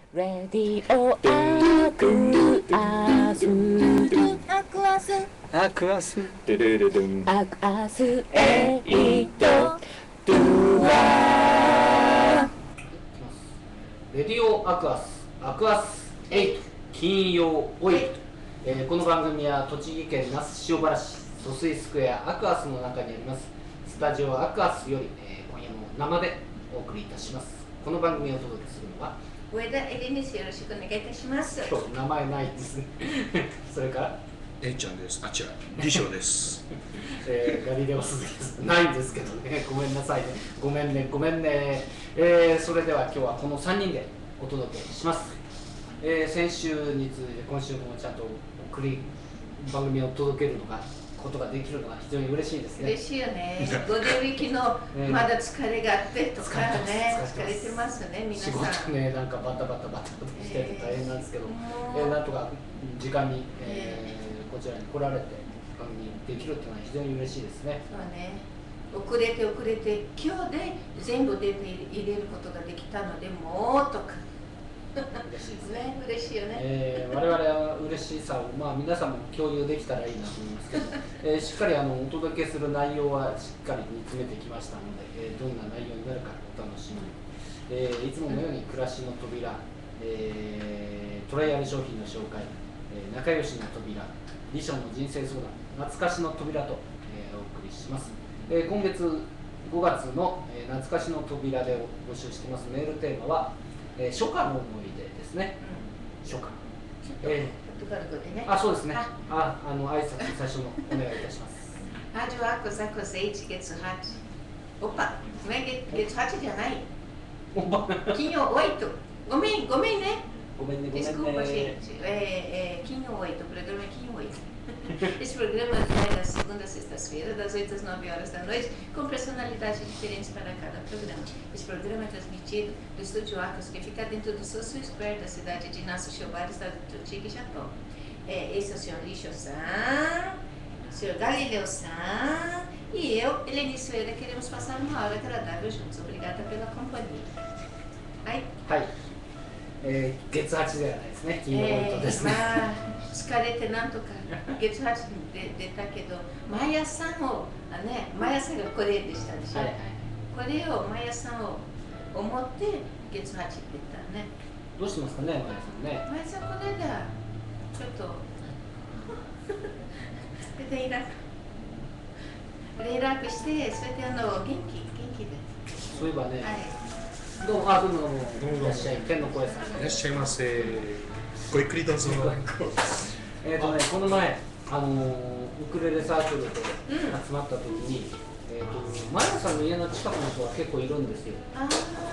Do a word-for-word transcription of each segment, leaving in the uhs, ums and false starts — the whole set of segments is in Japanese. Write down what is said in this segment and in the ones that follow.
レディオアクアスアクアスアクアスドゥルルドゥンアクアスエイトドゥワレディオアクアスアクアスエイト金曜オイル、えー、この番組は栃木県那須塩原市疎水スクエアアクアスの中にありますスタジオアクアスより、えー、今夜も生でお送りいたします。この番組をお届けするのは上田エリです。よろしくお願いいたします。 今日名前ないですねそれからえいちゃんです。あ、違う、李翔です。 えー、ガリレオ鈴木です。ないんですけどね、ごめんなさいね、ごめんね、ごめんね。えー、それでは今日はこのさんにんでお届けします。えー、先週に続いて今週もちゃんと送り番組を届けるのがことができるのが非常に嬉しいですね。 嬉しいよね。ゴールデンウィークのまだ疲れがあってとかね、疲れてますね、皆さん。 仕事ね、なんかバタバタバタバタしてて大変なんですけど、えー、えー、なんとか時間に、えー、こちらに来られて番組できるっていうのは非常に嬉しいですね。 そうね。遅れて遅れて今日で全部出て入れることができたのでもうとか。 嬉しいですね。 ね、嬉しいよね。 えー、我々は嬉しさを、まあ、皆さんも共有できたらいいなと思いますけど、えー、しっかりあのお届けする内容はしっかり煮詰めてきましたので、えー、どんな内容になるかお楽しみに、えー、いつものように暮らしの扉、えー、トライアル商品の紹介、えー、仲良しの扉、リションの人生相談、懐かしの扉と、えー、お送りします。えー、今月ごがつの、えー、懐かしの扉で募集していますメールテーマはえー、初夏の思い出ですね。うん、初夏。 えー、ポルトガル語でね。 あ、そうですね。あ、あの挨拶最初のお願いいたします。 Rádio Acos Acos eight gets hot. Opa, não é gets hot じゃない。金曜オイト。ごめん、ごめんね。 ごめんね、ごめんね。 Desculpa, gente. É, é, Quinho oito, o programa é Quinho oito. Esse programa vai das segunda a sexta-feira, das oito às nove horas da noite, com personalidades diferentes para cada programa. Esse programa é transmitido do Estúdio Acos, que fica dentro do Sosu Square, da cidade de Nasu Shiobara, estado de Tochigi, Japão. É, esse é o senhor Lisho-san, o senhor Galileu-san e eu, Helene Silveira, queremos passar uma hora agradável juntos. Obrigada pela companhia. Aí? はい。えー、月八ではないですね。金曜オイトですね。 まあ、疲れてなんとか月八で出たけど、毎朝のね、毎朝がこれでしたでしょ。はいはい、これを毎朝を思って月八って言ったね。 どうしますかね、毎朝ね。 毎朝これだ。ちょっとでリラックリラックして、それであの元気元気で。 そういえばね。 はいどうも、あ、どうも、どうも、いらっしゃい、天の声さん。 いらっしゃいませ。ごゆっくりどうぞ。 えっとね、この前、あのー、ウクレレサークルで集まった時に、うん、えっと、マヤさんの家の近くの人が結構いるんですよ。 ああ、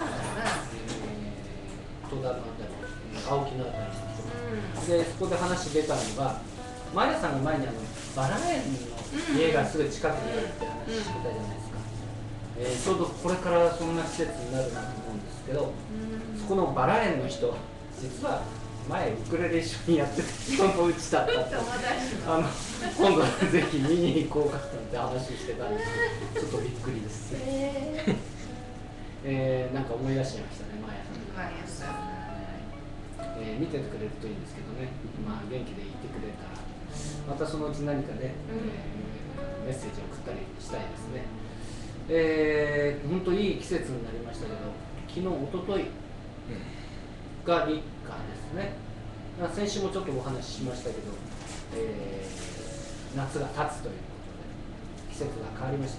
えー、戸田のあたり、青木のあたりの人。うん、で、そこで話出たのが、マヤさんが前にあのバラ園の家がすぐ近くにあるって話してたじゃないですか。えー、ちょうどこれからそんな季節になるなと思うんですけど、そこのバラ園の人、実は前ウクレレ一緒にやってた人のうちだったってあの今度ぜひ見に行こうかって話してたんでちょっとびっくりです、えーえー、なんか思い出しましたね、マヤさん、えー、見ててくれるといいんですけどね、まあ、元気でいてくれたらまたそのうち何かね、えー、メッセージを送ったりしたいですね。えー、本当いい季節になりましたけど、昨日、おとといが立夏ですね。先週もちょっとお話ししましたけど、えー、夏が経つということで、季節が変わりました。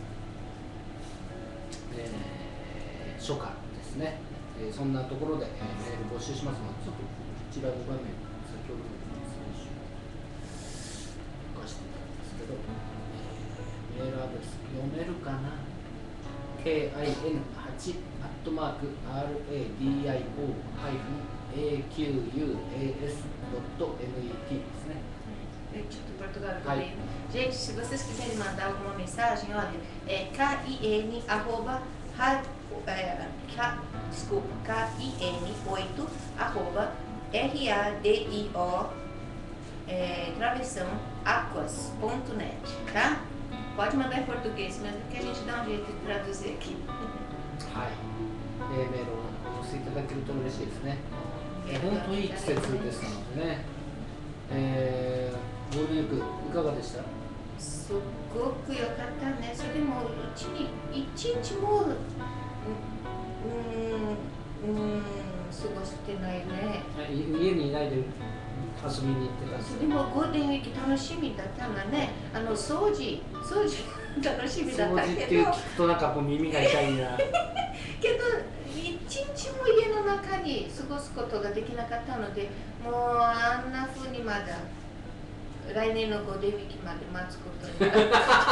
えー、初夏ですね。えー、そんなところで、えー、メール募集しますので、ちょっとこちらの画面、先ほどの先週、動かしてたんですけど、メールアドレス読めるかな ケーアイエヌはち アットマーク アールエーディーアイオー エーキューユーエーエス ドット ネット ですね。 Portugal. Gente, se vocês quiserem mandar alguma mensagem, olha, é kin arroba é, K, desculpa, kin oito arroba radio é, travessão aquas ponto net, tá? Pode mandar em português mesmo, que a gente dá um jeito de traduzir aqui. はい、えー、メールをお寄せスいただけると嬉しいですね。本当いい季節ですのでね。えー、ゴールデンウィークいかがでした？ すっごく良かったね。それでも一日一日もう、うん、うん、過ごしてないね。 家にいないで遊びに行ってたんですそれもゴールデンウィーク楽しみだったんだね。あの掃除、掃除楽しみだった掃除ってけど。 聞くとなんかこう耳が痛いな。 けど一日も家の中に過ごすことができなかったので、もうあんな風にまだ来年のゴールデンウィークまで待つことになる。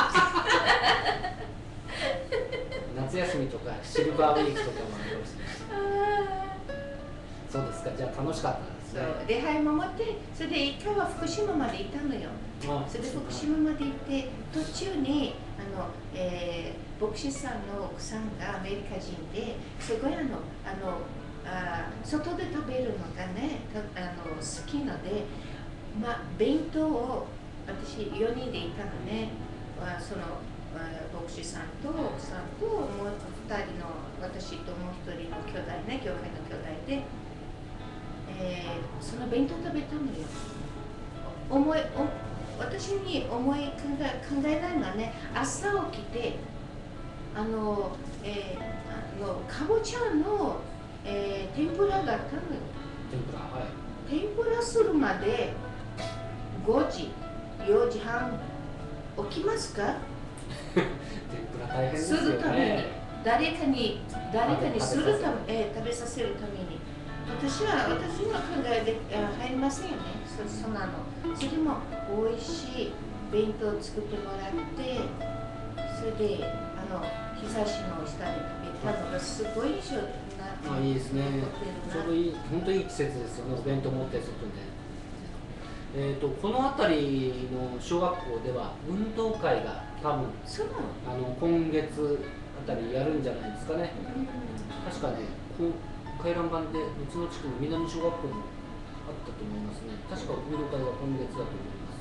夏休みとかシルバーウィークとかもあるかもしれない。そうですか、じゃあ楽しかったですね。 礼拝守って、それで一回は福島まで行ったのよ。それで福島まで行って、途中にあの、えー、牧師さんの奥さんがアメリカ人で、すごいあのあのあ外で食べるのがね、あの好きので、まあ、弁当を私よにんで行ったのね。その牧師さんと奥さんともうふたりの私ともうひとりの兄弟ね、教会の兄弟で、えー、その弁当食べたのよ。思いお私に思い考え、考えないのはね、朝起きてあの、えー、あのかぼちゃの、えー、天ぷらがあったのよ。 天ぷら、はい。 天ぷらするまでごじ、よじはん起きますか？ 天ぷら大変ですよね。 するために、誰かに誰かにするため、えー、食べさせるために、私は私の考えで入りませんよね。そそんなの。それでも美味しい弁当を作ってもらって、それであの日差しの下で食べたのがすごい印象な。 あ、いいですね。ちょうどいい、本当にいい季節ですよね。お弁当持って外で。えーと、この辺りの小学校では運動会が多分そうあの今月あたりやるんじゃないですかね。 うん、 確かね、こう回覧板でうちの地区の南小学校もあったと思いますね。確か運動会は今月だと思います。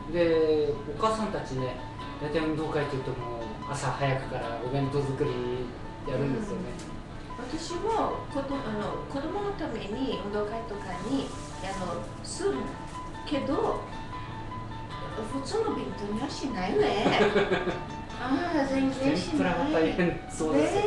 で、お母さんたちね、大体運動会というともう朝早くからお弁当作りやるんですよね。 うん、私も子供あの子供のために運動会とかにあのするけど、普通の弁当にはしないね。ああ、全然し天ぷらない。 が大変そうですよ。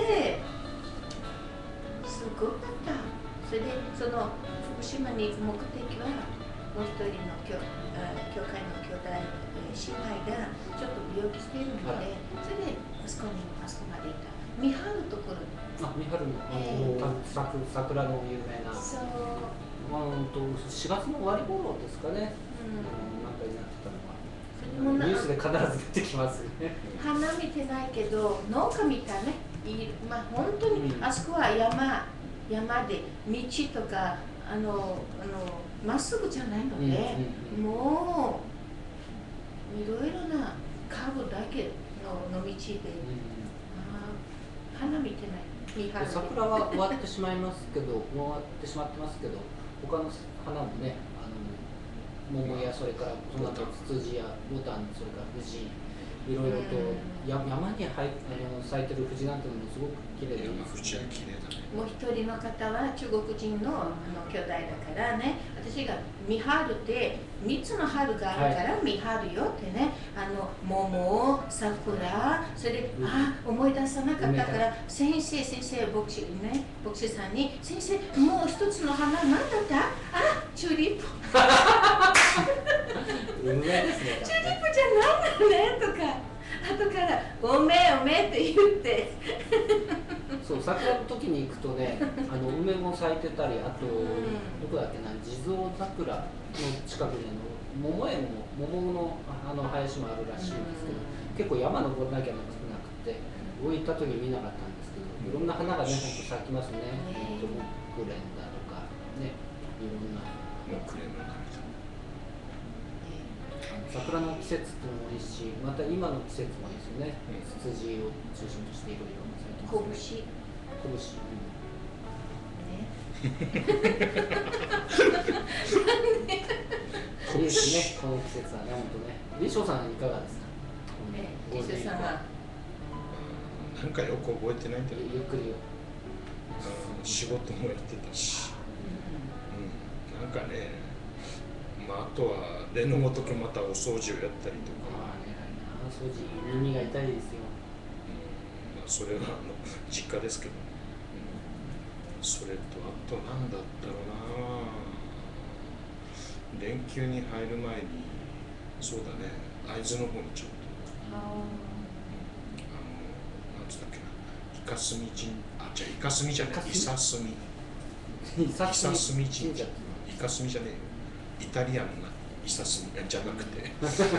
すごかった。それで、その福島に行く目的は、もう一人の教教会の兄弟、姉妹がちょっと病気しているので、それであそこにあそこまで行った。見張るところ。 あ、三春の、あの、桜、桜の有名な。 そう。 うんとしがつの終わり頃ですかね。 うん、 なんかになってたのは。 それもなニュースで必ず出てきますよね。 花見てないけど農家みたいね。いい、まあ本当に、うん、あそこは山山で道とかあのあのまっすぐじゃないので、うんうんうん、もういろいろなカーブだけのの道で、うん、あ花見てない。 桜は終わってしまいますけど、終わってしまってますけど、他の花もね、あの桃やそれからその後ツツジやボタン、それから藤、いろいろとや山に入あの咲いてる藤なんていうのもすごく綺麗で、ね、 藤は綺麗だね。 もう一人の方は中国人のあの兄弟だからね、私が見張るって三つの春があるから見張るよってね、はい、あの桃、桜、それで、うん、あ思い出さなかったから先生先生牧師ね牧師さんに先生もう一つの花何だった？あチューリップ。 有名ですね。 チューリップじゃないのねとか。後からごめんおめんって言ってそう桜の時に行くとねあの梅も咲いてたり、あと、うん、どこだっけな、地蔵桜の近くにあの桃園も桃のあの林もあるらしいんですけど、うん、結構山登らなきゃなくて置いた時見なかったんですけど、いろんな花がねほんと咲きますね。えー、モクレンだとかね、いろんなモクレンの感じ。 桜の季節っていうのもいいし、また今の季節もいいですよね。ツツジを中心としていろいろ咲いてますね。こぶし。いいですね、この季節はね、本当ね。李翔さんいかがですか？ 李翔さんはなんかよく覚えてないけど。 ゆっくり。 仕事もやってたし、うん、なんかね、まあ、あとは例のごとくまたお掃除をやったりとか、 ああ偉いな、掃除耳が痛いですよ。 うん、まあ、それはあの実家ですけど、ね、うん、それとあと何だったろうな、連休に入る前にそうだね、会津の方にちょっと、あのなんつったっけな、イカスミ神、あ、じゃあイカスミじゃない、イサスミイサスミ神社、イカスミじゃねえよ、イタリアンなイサスミじゃなくて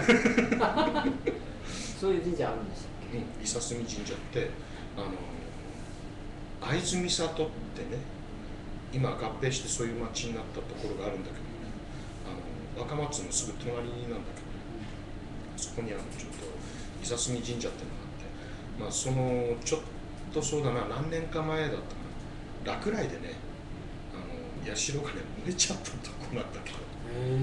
そういう神社あるんでしたっけ？ うん、イサスミ神社ってあの会津美里ってね、今合併してそういう町になったところがあるんだけど、あの若松のすぐ隣なんだけど、そこにあのちょっと伊佐住神社っていうのがあって、まあ、そのちょっとそうだな、何年か前だったかな、落雷でね、あの社がね燃えちゃったとこなんだけど、 へー、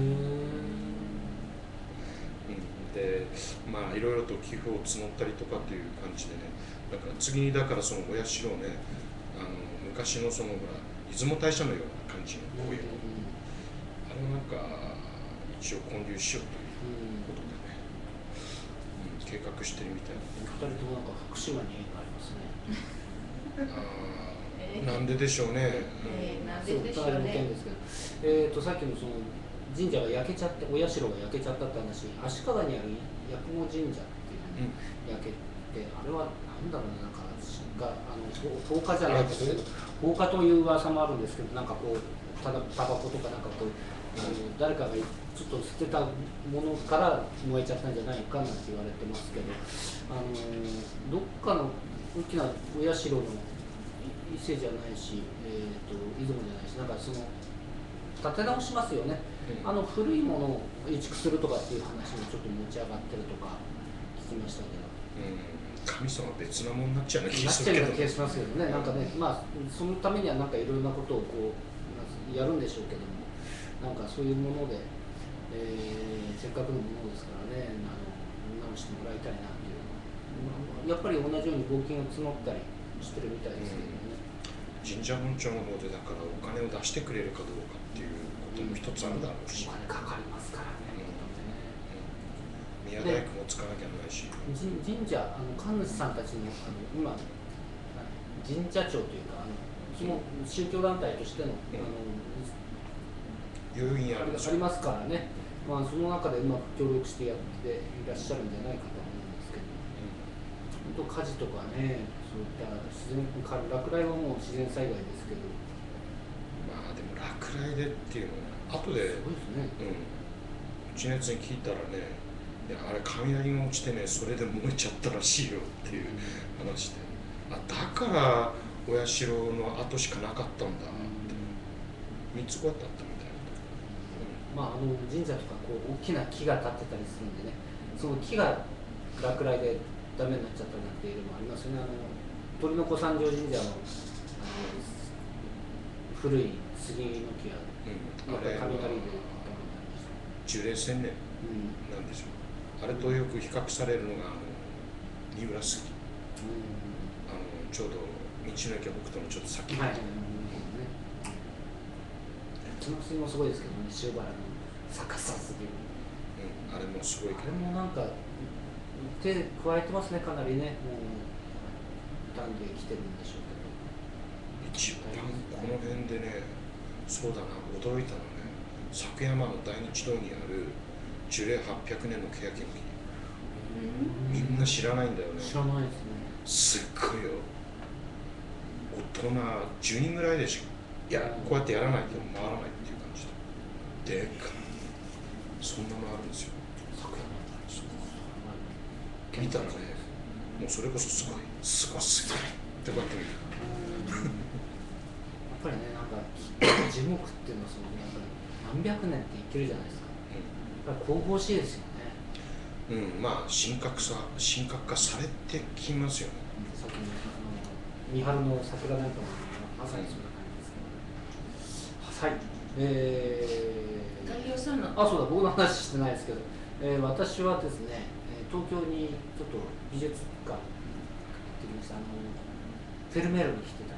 うん、でまあいろいろと寄付を募ったりとかっていう感じでね、だから次にだからそのお社をね、あの昔のそのほら出雲大社のような感じのこういう、あれをなんか一応建立しようということでね、うん、計画してるみたいな。 お二人ともなんか福島に縁がありますね。 あなんででしょうね。 えー、なんそう、 ででしょうお互いの件ね。 ですけど、えーとさっきのその神社が焼けちゃって、お社が焼けちゃったって話、足利にある八雲神社っていうのに焼けて、あれはなんだろうね、なんかがあの放火じゃないですけど、放火という噂もあるんですけど、なんかこうただタバコとかなんかこう、あの誰かがちょっと捨てたものから燃えちゃったんじゃないかなんて言われてますけど、あのどっかの大きなお社の伊勢じゃないし、えー、と出雲じゃないし、なんかその立て直しますよね、うん、あの古いものを移築するとかっていう話もちょっと持ち上がってるとか聞きましたけど、うん、 神様は別なものになっちゃうような気なっがするけど、 ちゃうような気がしますけどね、なんかね、まあ、そのためにはなんかいろんなことをこうやるんでしょうけども、なんかそういうもので、えー、せっかくのものですからね、あの直してもらいたいなっていうのは、やっぱり同じように募金を募ったりしてるみたいですけどね。 うん、神社本庁の方でだからお金を出してくれるかどうかっていうことも一つあるだろうし、 お金かかりますからね、 うんうん、宮大工もつかなきゃならないし、 神社、あの神主さんたちの、あの今神社長というか、あのその宗教団体としての、うん、あの要因あるでしょ、 ありますからね、まあ、その中でうまく協力してやっていらっしゃるんじゃないかと思うんですけど、うん、本当火事とかね、そういった自然落雷はもう自然災害ですけど、 まあでも落雷でっていうのは後で、 そうですね、 うん、うちのやつに聞いたらね、いやあれ雷が落ちてね、それで燃えちゃったらしいよっていう話で、あだからお社の跡しかなかったんだって、みっつこうやってあったみたいな。 まあ、あの神社とかこう大きな木が立ってたりするんでね、その木が落雷でダメになっちゃったなんていうのもありますよね。あの鳥の子三条神社の、あの古い杉の木が、うん、また雷で樹齢千年なんでしょう、うん、あれとよく比較されるのがあの三浦杉、うん、あのちょうど道の駅北斗のちょっと先に、はい、 その杉もすごいですけどね、塩原の逆さ杉、 うん、あれもすごいけど、 あれもなんか手加えてますね、かなりね、もう傷んできてるんでしょうけど、 一番この辺でね、そうだな、驚いたのね、作山の大日堂にある樹齢はっぴゃくねんの欅の木、みんな知らないんだよね。 知らないですすね。 っごいよ、大人じゅうにんぐらいでしょ、いや、こうやってやらないと回らないっていう感じで、でかい、そんなのあるんですよ。見たらね、もうそれこそすごい、すごすぎるってこうやって見る。 やっぱりね、なんか樹木っていうのはそのやっぱり何百年っていけるじゃないですか。やっぱり神々しいですよね。 うん、まあ神格さ、神格化されてきますよね。 さっきの三春の桜なんかもまさにそんな感じですけど、ね。はい。えー、 太陽さんのあ、そうだ、僕の話してないですけど、えー、私はですね、東京にちょっと美術館行ってきました。あのフェルメールに来てたんでね、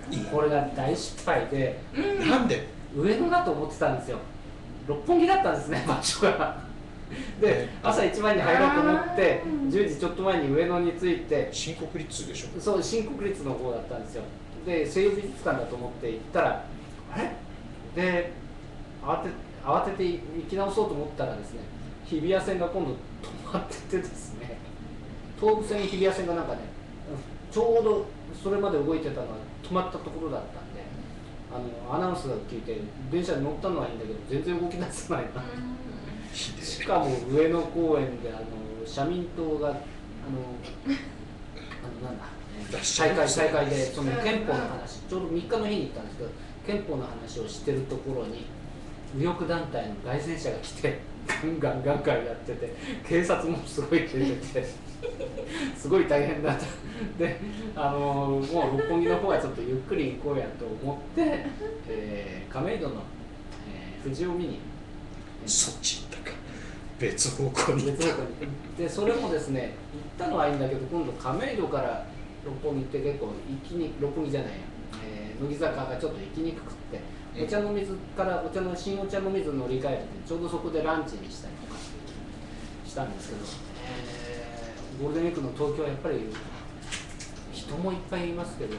これが大失敗で、 なんで上野だと思ってたんですよ。六本木だったんですね、場所が。で、朝一番に入ろうと思ってじゅうじちょっと前に上野に着いて、 新国立でしょ。 そう、新国立の方だったんですよ。で、西洋美術館だと思って行ったら、あれで慌て慌てて行き直そうと思ったらですね、日比谷線が今度止まっててですね、東武線日比谷線がなんかね、ちょうどそれまで動いてたのは止まったところだったんで、あのアナウンスが聞いて電車に乗ったのはいいんだけど全然動き出せないな。しかも上野公園であの社民党があのあのなんだ大会大会でその憲法の話、ちょうどみっかの日に行ったんですけど、憲法の話をしてるところに右翼団体の街宣車が来てガンガンガンガンやってて、警察もすごい出ててすごい大変だった。で、あのもう六本木の方はちょっとゆっくり行こうやと思って、えー、亀戸の、えー、藤を見に、 そっち行ったか、別方向に行った。 別方向にで、それもですね、行ったのはいいんだけど、今度亀戸から六本木って結構行きに六本木じゃないや、えー、乃木坂がちょっと行きにくくって、お茶の水からお茶の新お茶の水乗り換えて、ちょうどそこでランチにしたりとかしたんですけど、えー、ゴールデンウィークの東京はやっぱり人もいっぱいいますけど、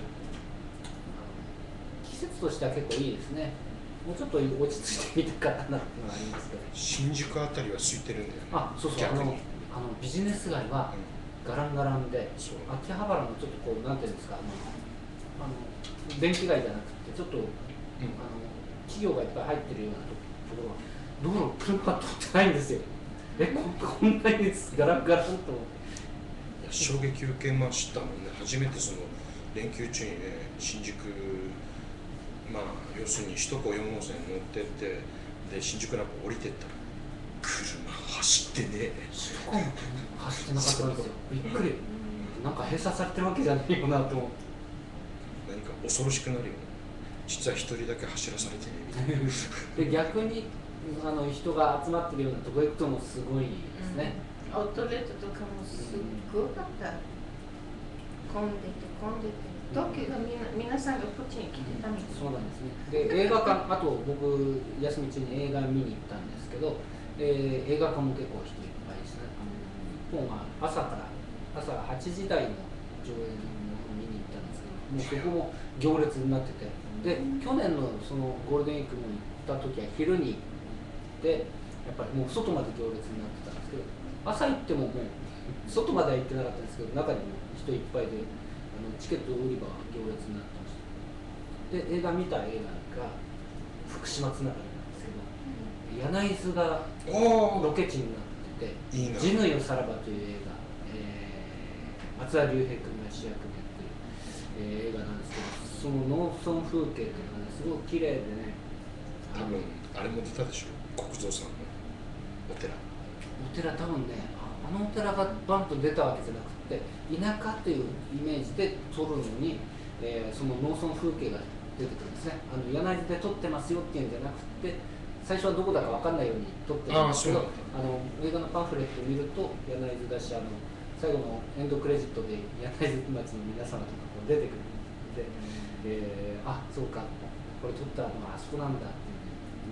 季節としては結構いいですね。もうちょっと落ち着いてみたかったなっていうのがありますけど。 新宿あたりは空いてるんだよね。 あ、そうそう、あのあのビジネス街はガランガランで、 そう秋葉原のちょっとこうなんていうんですか、あのあの電気街じゃなくてちょっと、うん、あの企業がいっぱい入ってるようなところは道路車通ってないんですよ。え、ここんなにガランガランと思って。 いや衝撃受けましたもんね。初めてその連休中にね、新宿、まあ要するに首都高よん号線乗ってって、で新宿なんか降りてったら車走ってねえ。 首都高も走ってなかったんですよ。びっくり。なんか閉鎖されてるわけじゃないよなと思って。 何か恐ろしくなるよね。実は一人だけ走らされてねみたいな。 で、逆にあの人が集まってるようなところ行くともすごいですね。 アウトレットとかもすっごかった。混んでて混んでて。東京がみな皆さんがこっちに来てたみたいな。 そうなんですね。で、映画館、あと僕休み中に映画見に行ったんですけど、えー、映画館も結構人いっぱいですね。あの日本は朝から朝はちじ台の上映を見に行ったんですけど、もうそこも行列になってて、で去年のそのゴールデンウィークも行った時は昼に行ってやっぱりもう外まで行列になってたんですけど、朝行ってももう外までは行ってなかったんですけど、中にも人いっぱいで。チケット売り場が行列になってました。で、映画見た映画が福島つながりなんですけど、うん、柳津がロケ地になってて「 いいなジヌヨさらば」という映画、えー、松田龍平君が主役でやってる、えー、映画なんですけど、その農村風景というのが、ね、すごく綺麗でね、 多分あれも出たでしょ、国蔵さんのお寺。 お寺、多分ね、あのお寺がバンと出たわけじゃなくて、田舎というイメージで撮るのに、えー、その農村風景が出てくるんですね。あの柳津で撮ってますよっていうんじゃなくて、最初はどこだか分かんないように撮ってるんですけど、あの映画のパンフレットを見ると柳津だし、あの最後のエンドクレジットで柳津町の皆様とかこう出てくるんで、えー、あ、そうか、これ撮ったのはあそこなんだっていう、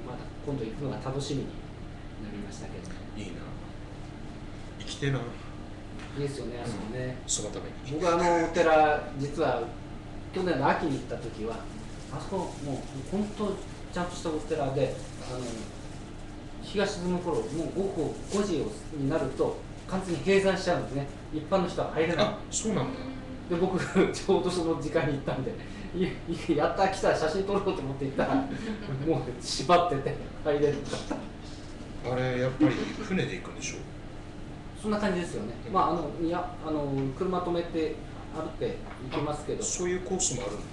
まだ今度行くのが楽しみになりましたけど。 いいな、生きてえな。 いいですよね、あそこね。 そのために。 僕あのお寺、実は去年の秋に行った時は、あそこもう本当ちゃんとしたお寺で、あの日が沈む頃、もう午後ごじになると完全に閉山しちゃうんですね。一般の人は入れない。 あ、そうなんだ。 で、僕ちょうどその時間に行ったんで、いやった来たら写真撮ろうと思って行ったら、もう閉まってて入れなかった。 あれやっぱり船で行くんでしょ。 そんな感じですよね。まああのいやあの車止めて歩って行けますけど。 そういうコースもあるんだ。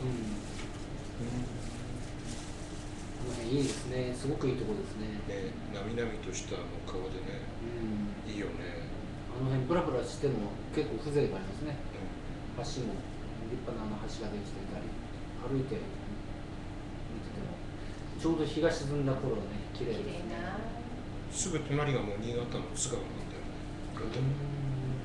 うん。うん、いいですね。すごくいいところですね。 ね、なみなみとしたあの川でね。うん。いいよね。 あの辺ブラブラしても結構風情がありますね。うん、橋も立派なあの橋ができていたり、歩いて見ててもちょうど日が沈んだ頃ね、綺麗ですね。 すぐ隣がもう新潟の津川なんだよね。うん、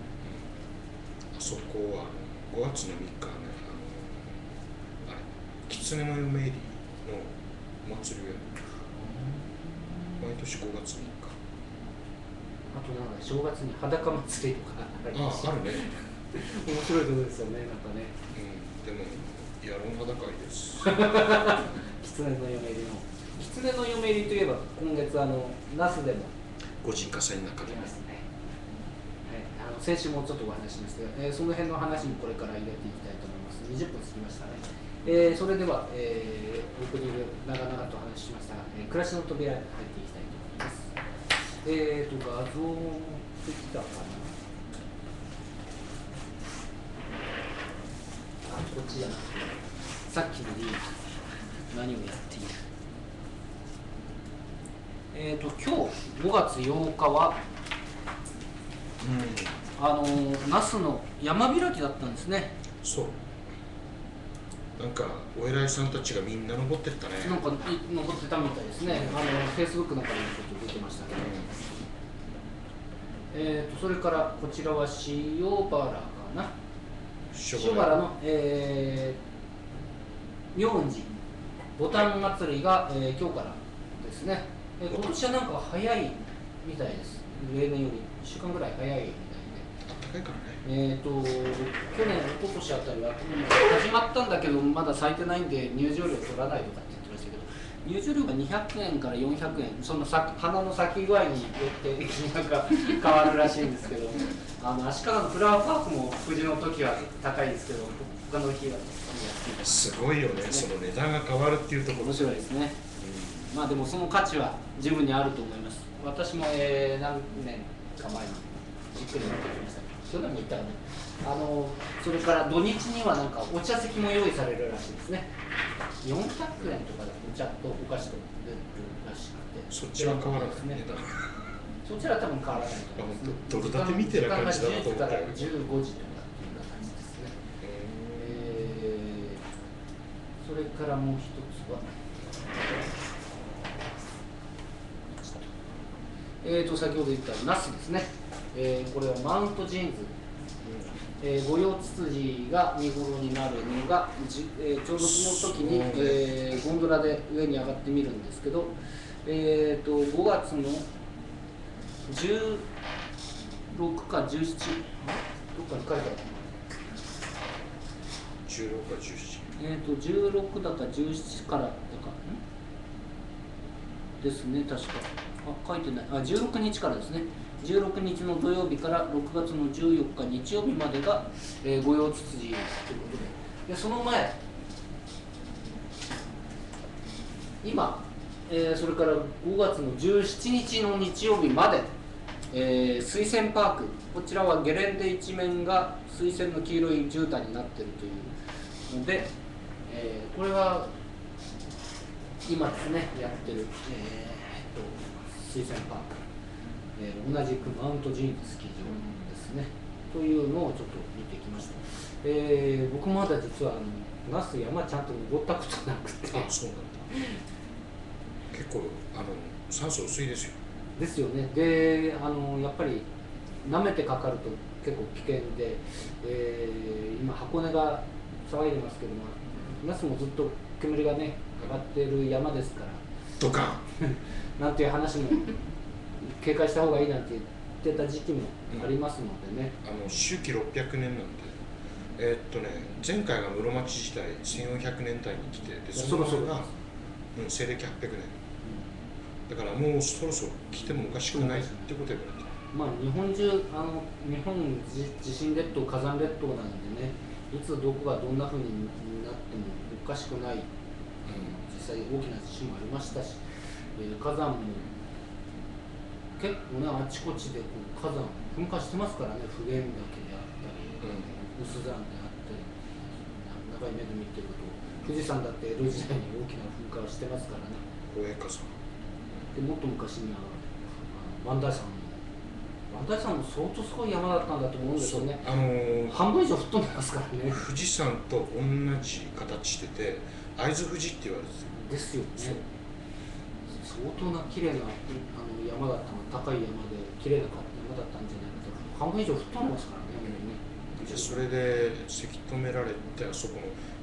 あそこはごがつのみっかね、あのあれ狐の嫁入りのお祭りをやる。毎年ごがつみっか。 あとなんか正月に裸祭りとかありあますしあ、あるね。 面白いところですよね、なんかね。 うん、でも野郎裸いです。 狐の嫁入りの狐の嫁入りといえば今月あの那須でもご人家祭の中でありますね。はい、あの先週もちょっとお話ししましたが、えー、その辺の話もこれから入れていきたいと思います。にじゅっぷん過ぎましたね。えー、それでは、えー、オープニング長々とお話ししましたが、えー、暮らしの扉へ入っていきたいと思います。えーと画像できたかな。あ、こっちだな。さっきのリンク何をやっている。えーと今日ごがつようかは、 うん、 あのー、那須の山開きだったんですね。 そう。なんかお偉いさんたちがみんな登ってったね。 なんかい登ってたみたいですね。あのフェイスブックなんかにもちょっと出てましたけど。えーとそれからこちらは塩原かな。塩原の、えー、妙雲寺ボタン祭りが、えー、今日からですね。えー、今年はなんか早いみたいです。例年よりいっしゅうかんぐらい早いみたいで。 高いからね。 えーと去年、一昨年あたりは、うん、始まったんだけど、まだ咲いてないんで、入場料取らないとかって言ってましたけど、入場料がにひゃくえんからよんひゃくえん、その先花の咲き具合によって金額が変わるらしいんですけど、あの足利のフラワーパークも冬の時は高いですけど、他の日は安い。 すごいよね、その値段が変わるっていうところ。 面白いですね。うん、まあでもその価値は十分にあると思います。私も、えー、何年か前にじっくり見てきました。去年も言ったらね、あのそれから土日にはなんかお茶席も用意されるらしいですね。よんひゃくえんとかでお茶とお菓子と出るらしくて、 そっちは変わらないね。 そちらは多分変わらないと思います。 ドル建てみたいな感じだなと思ったよ。 じゅうごじとかっていうような感じですね。えー、それからもう一つは、えーと先ほど言ったナスですね。えー、これはマウントジーンズ、えー、五葉ツツジが見頃になるのがじ、えー、ちょうどその時に、えー、ゴンドラで上に上がってみるんですけど、えー、とごがつのじゅうろくかじゅうなな、どっかに書いてあるかな、 じゅうろくかじゅうなな、 えー、とじゅうろくだかじゅうななからだかですね、確かあ書いてない、あじゅうろくにちからですね。じゅうろくにちの土曜日からろくがつのじゅうよっか日曜日までが、えー、五葉ツツジということで、でその前、今、えー、それからごがつのじゅうしちにちの日曜日まで、えー、水仙パーク、こちらはゲレンデ一面が水仙の黄色い絨毯になっているというので、えー、これは今ですね、やってる、えー、っと水仙パーク。えー、同じくマウントジーンズスキー場ですね、というのをちょっと見てきました。えー、僕まだ実はあの那須山ちゃんと登ったことなくて。 あ、そうなんだ。結構あの酸素薄いですよ。 ですよね。で、あのやっぱり舐めてかかると結構危険で、えー、今箱根が騒いでますけども、那須もずっと煙がね上がってる山ですから。 ドカンなんていう話も。警戒した方がいいなんて言ってた時期もありますのでね。 うん、あの周期ろっぴゃくねんなんで、えー、っとね前回が室町時代せんよんひゃくねん代に来て、でその前が、うん、西暦はっぴゃくねん、うん、だからもうそろそろ来てもおかしくないってこと言われて、 まあ日本中あの日本地震列島火山列島なんでね、いつどこがどんな風になってもおかしくない、うん、実際大きな地震もありましたし、えー、火山も結構ね、あちこちでこう火山噴火してますからね、普賢岳であったり、うん、有珠山であったり、長い目で見てると、富士山だって江戸時代に大きな噴火をしてますからね。 大江火山でもっと昔には磐梯山も、磐梯山も相当すごい山だったんだと思うんですよね。 あのー、 半分以上吹っ飛んでますからね。 富士山と同じ形してて、会津富士って言われてる。 ですよね。相当な綺麗なあの山だったの、高い山で綺麗な山だったんじゃないかと、半分以上吹っ飛んでますからね。 じゃそれでせき止められて、あそこの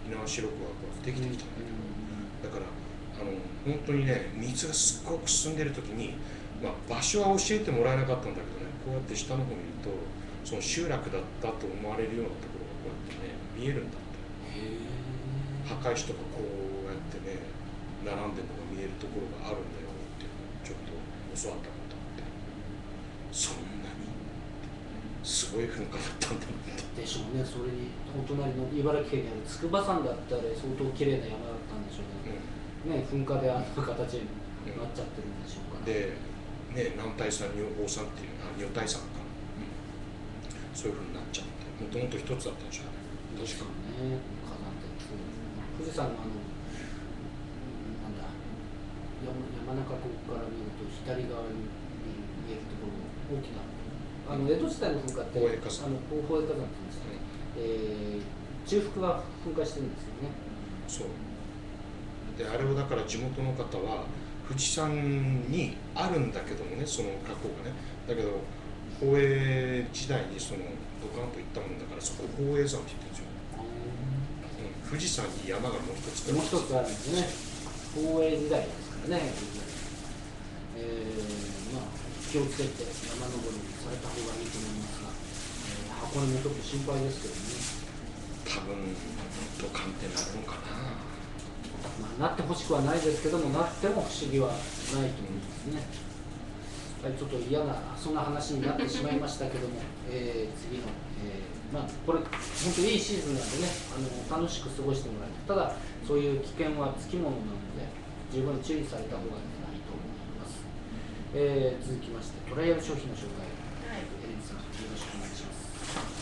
沖縄白くはこうできてきたんだけど、だからあの本当にね水がすっごく進んでる時に、まあ、場所は教えてもらえなかったんだけどね、こうやって下の方見るとその集落だったと思われるようなところがこうやってね見えるんだって。墓石とかこうやってね並んでるのが見えるところがあるんだよってちょっと教わったことあって、そんなにすごい噴火だったんだってでしょうね。それにお隣の茨城県にある筑波山だったら相当綺麗な山だったんでしょうけど、うん、ね、噴火であんな形になっちゃってるんでしょうから、 で、ね、南大山仁王山っていうあ仁王大山か、うん、そういうふうになっちゃってもともと一つだったんじゃない確かにね。火山って富士山のあのなんだ山山中湖から見ると左側に見えるところ大きなあの江戸時代の噴火って宝永火山、 あの宝永火山って言うんですかね、えー、中腹が噴火してるんですよね。 そうで、あれをだから地元の方は富士山にあるんだけどもね、その火口がね、だけど宝永時代にそのドカンといったもんだからそこ宝永山って言ってるんですよ、うん、富士山に山がもう一つもう一つあるんですね。宝永時代ですからね。えー、まあ気をつけて山登りされた方がいいと思いますが、えー、箱根もちょっと心配ですけどね。 多分ドカンってなるのかな。 まあ、なってほしくはないですけども、なっても不思議はないと思いますね。はい、ちょっと嫌なそんな話になってしまいましたけども、えー、次の、えー、まあこれ本当にいいシーズンなんでね、あの楽しく過ごしてもらいたい。ただそういう危険はつきものなので十分注意された方がいいと思います。えー、続きましてトライアル商品の紹介、はい、エレンさんよろしくお願いします。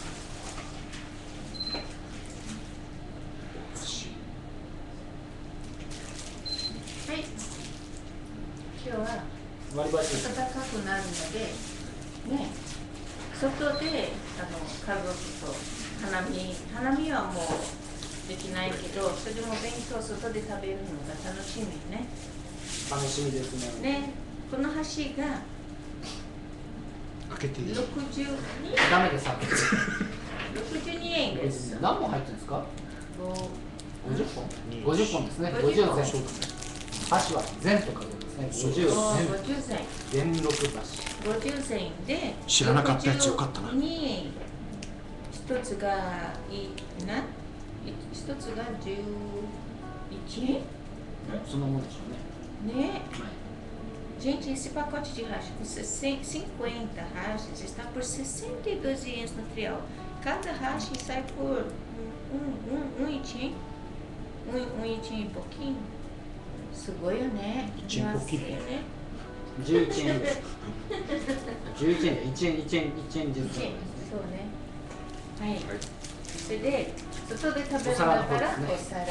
はい、今日は割り箸暖かくなるので、ね、外であの家族と花見、花見はもうできないけど、それも勉強外で食べるのが楽しみね。 楽しみですね。 ね、この箸が開けていい？ ろくじゅうにえん。 ダメです。 ろくじゅうにえんです。 何本入ってるんですか？ごじゅっぽん？ごじゅっぽんですね。 ごじゅっぽん。 箸は全と書くんですね。ごじゅう銭。 全六箸。 ごじゅう銭で知らなかったやつよかったな。 に一つがいいな。一つがじゅういちえん？ そんなもんでしょうね。 ね。Gente, esse pacote de hash com cinquenta hashes está por sessenta e dois ienes no trial. Cada hash sai por um, um, um itin, um, um itin e pouquinho. すごいよね。 一円ポキね。 じゅういちえんです。じゅういちえんでいちえんいちえんいちえんじゅうえんですね。 そうね。はい。それで外で食べるんだからお皿が欲しいよね。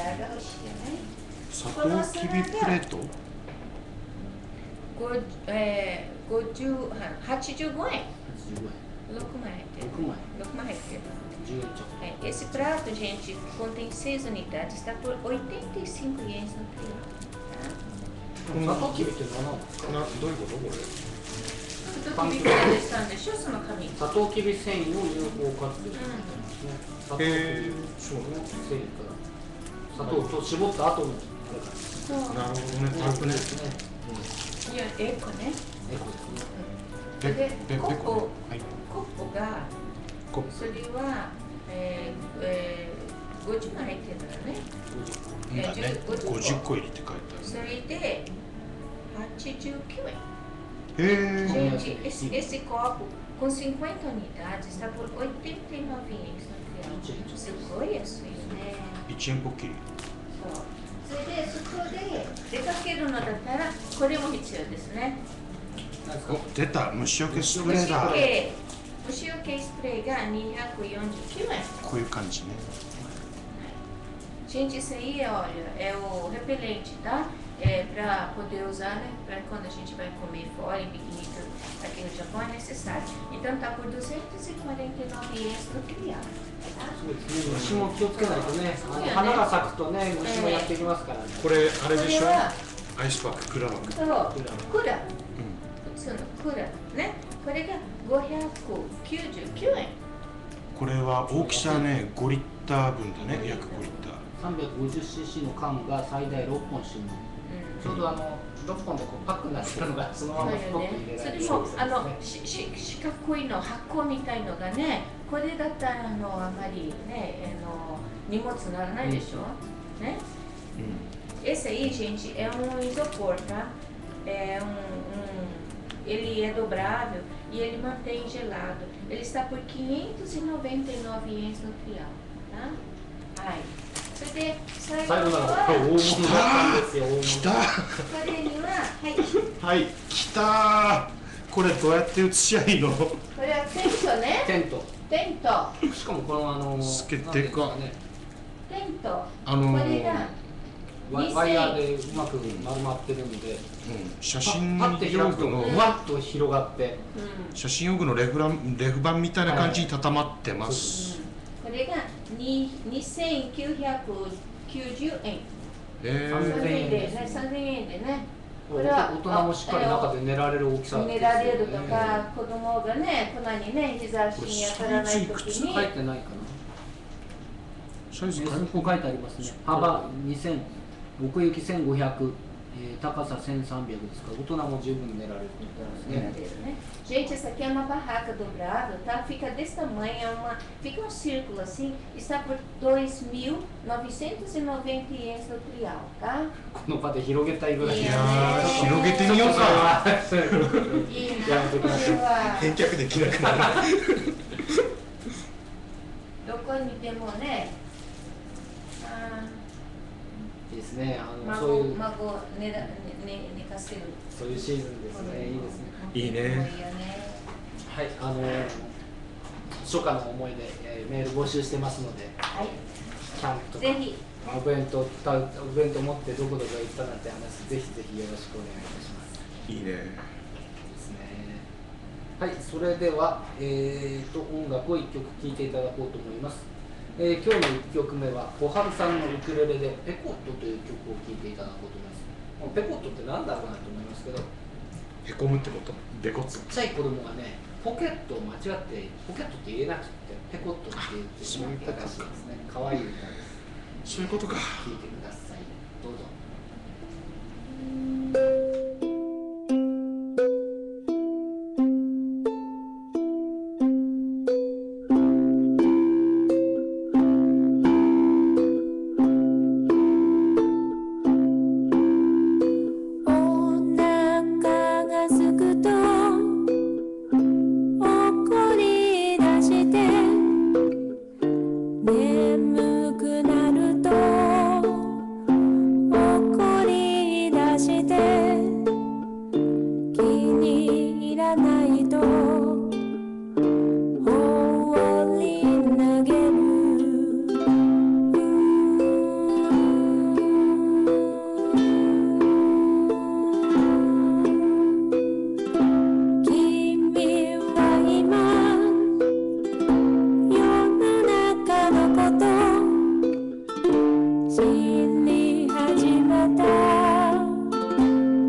サトウキビプレート？ ごえー、ごじゅう、はちじゅうごえん。ろくまい入ってる。ろくまい入ってる。はい、esse prato, gente, contém seis unidades, está por oitenta e cinco ienes no quilo. サトウキビって何なんですか？ な、どういうことこれ？ サトウキビからでしたんでしょ、その紙。 サトウキビ繊維を有効活用してますね。サトウキビそうね。 繊維から砂糖と絞った後のあれから。 そう。 なるほどね、タイプね。 いや、エコね。 エコですね。 で、でココ、 はい、 ココが、 コそれは、えーえー、ごじゅうまい入ってるからね。 だね、ごじゅっこ入りって書いてある。 それで、はちじゅうきゅうえん。 へー。 Gente, esse, esse copo com cinquenta unidades está por oitenta e nove ienes no trial. すごい安いね。 いちえんポッキリ。 そう。それで、そこで出かけるのだったら、これも必要ですね。 お、出た、虫除けスプレーだ。 虫除けスプレーがにひゃくよんじゅうきゅうえん。 こういう感じね。 Gente, isso aí, olha, é o repelente, tá? É para poder usar, né? Para quando a gente vai comer fora, em piquenique aqui no Japão, é necessário. Então tá por duzentos e quarenta e nove ienes no criado, tá? そうですね。虫も気をつけないとね。あの花が咲くとね、虫もやってきますからね。 これあれでしょ？ これはアイスパック、クラバック。 そう、クラ。普通のクラね。これがごひゃくきゅうじゅうきゅうえん。 これは大きさね、ごリッター分だね、約ごリッター。 さんびゃくごじゅっシーシー の缶が最大ろっぽん収納、ちょうどあのろっぽんでこうパックになってるのがそのままストックに入れられる。 それもあのしし四角いの箱みたいのがね、これだったらあのあまりねあの荷物にならないでしょ、うん、né? Esse aí, gente, é um isopor, tá? É um, um, ele é dobrável e ele mantém gelado. Ele está por quinhentos e noventa e nove ienes no trial, tá? Ai. それで最後は大物だったんですよ。 来た。 これにははいはい来た。これどうやって写しゃいいの？ これはテントね。 テント。 テント。 しかもこのあのすげえでかね。 テント。 あのー、 これがワイヤーでうまく丸まってるんで、うん、 写真パッて開くとふわっと広がって、うん、 写真用具のレフランレフ板みたいな感じに固まってます。 これがにせんきゅうひゃくきゅうじゅうえん。 えー、 さんぜんえんでね、さんぜんえんでね。 これは大人もしっかり中で寝られる大きさですよね。 寝られるとか、子供がね、粉にね、日差しに当たらないときに。 書いてないかな。 サイズここ書いてありますね。幅にせん、奥行きせんごひゃく、えー、高させんさんびゃくですから、大人も十分寝られると言ってますね。 Gente, essa aqui é uma barraca dobrável, tá? Fica desse tamanho, é uma, fica um círculo assim, está por dois mil novecentos e noventa ienes no trial, tá? この場で広げたいぐらい。 いやー、広げてみようか。 いいな、これは。 返却できなくなる。 どこにでもね。 いいですね。あの孫そういう孫寝らね寝かせる。 そういうシーズンですね。いいですね。 いいね。 はい、あの初夏の思い出、えー、メール募集してますので、 はい、 キャンプとかぜひお弁当たお弁当持ってどこどこ行ったなんて話、ぜひぜひよろしくお願いいたします。 いいね。 ですね。はい、それではえーと音楽を一曲聴いていただこうと思います。えー、今日のいっきょくめは小春さんのウクレレでペコットという曲を聴いていただこうと思います。ペコットって何だろうなと思いますけど、 へこむってこと？でこつ。 ちっちゃい子供がね、ポケットを間違ってポケットって言えなくてペコットって言ってしまったらしいですね。可愛い歌です。 そういうことか。 聴いてください。どうぞ。 知り始めた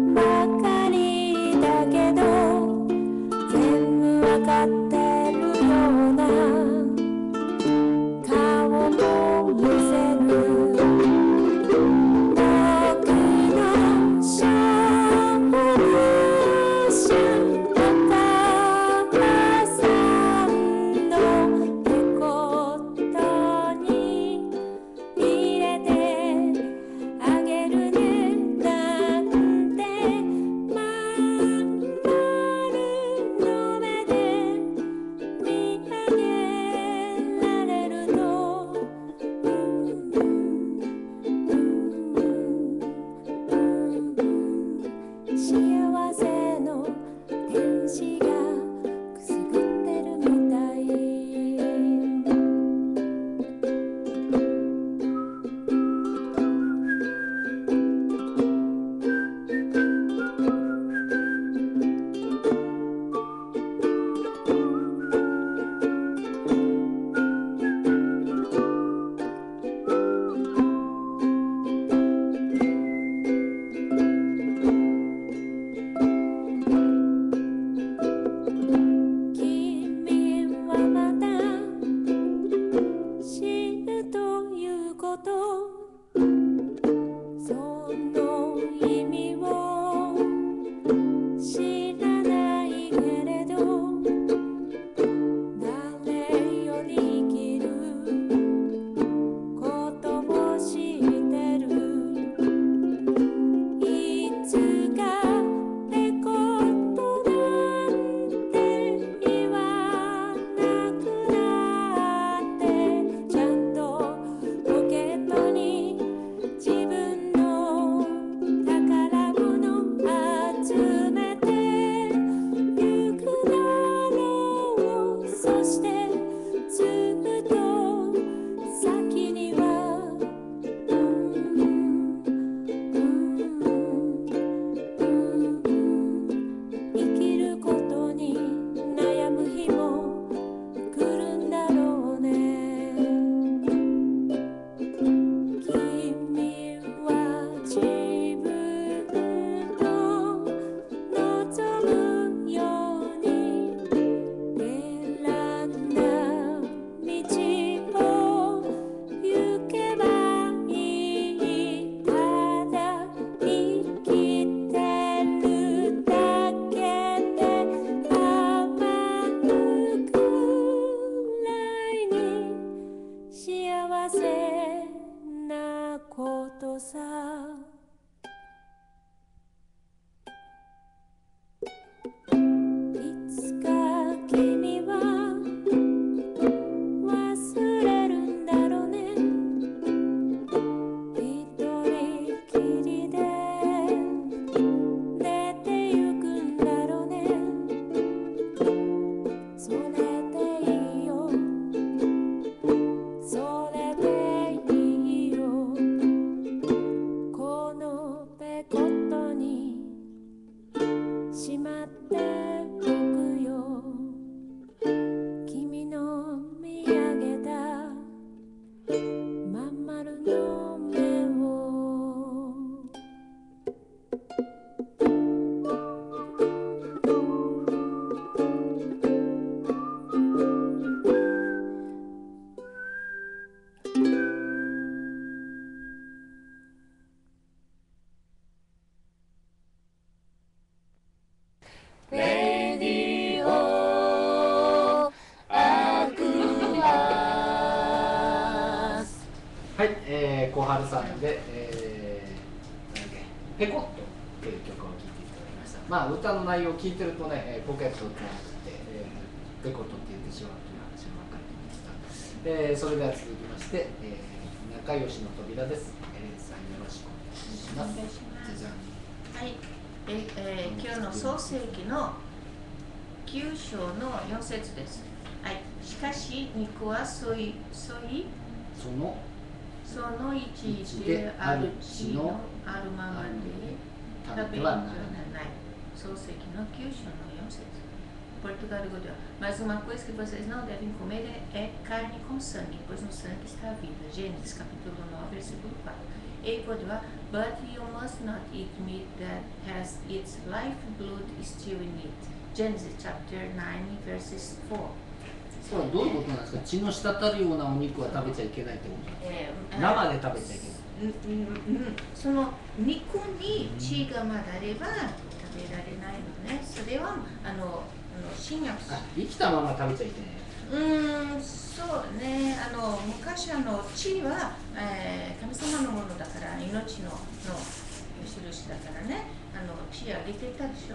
はい、えー、小春さんで、えー、なんだっけ、ペコットという曲を聴いていただきました。まあ、歌の内容を聞いてるとね、ポケットってなくて、えー、ペコットって言ってしまうという話が分かりました。えー、それでは続きまして、えー、仲良しの扉です。エレンさんよろしくお願いします。 お願いします。 じゃじゃん。 はい、ええー、今日の創世記のきゅう章のよん節です。はい、しかし肉はそい、そい、 そのその一である地のあるままで食べるのではない。創世記のきゅう章のよん節。Portugal de mas uma coisa que vocês não devem comer é carne com sangue, pois no sangue está a vida. Gênesis capítulo nove, versículo quatro. E Portugal, but you must not eat meat that has its life blood still in it. Genesis chapter nine, verses four. そう、どういうことなんですか。血の滴るようなお肉は食べちゃいけないってことなんですか。生で食べちゃいけない。 うんうん、その肉に血が混ざれば食べられないのね。それはあの新約。 生きたまま食べちゃいけない。 うーん、そうね。あの昔あの血は、えー、神様のものだから命のの印だからね。あの血あげてたでしょ。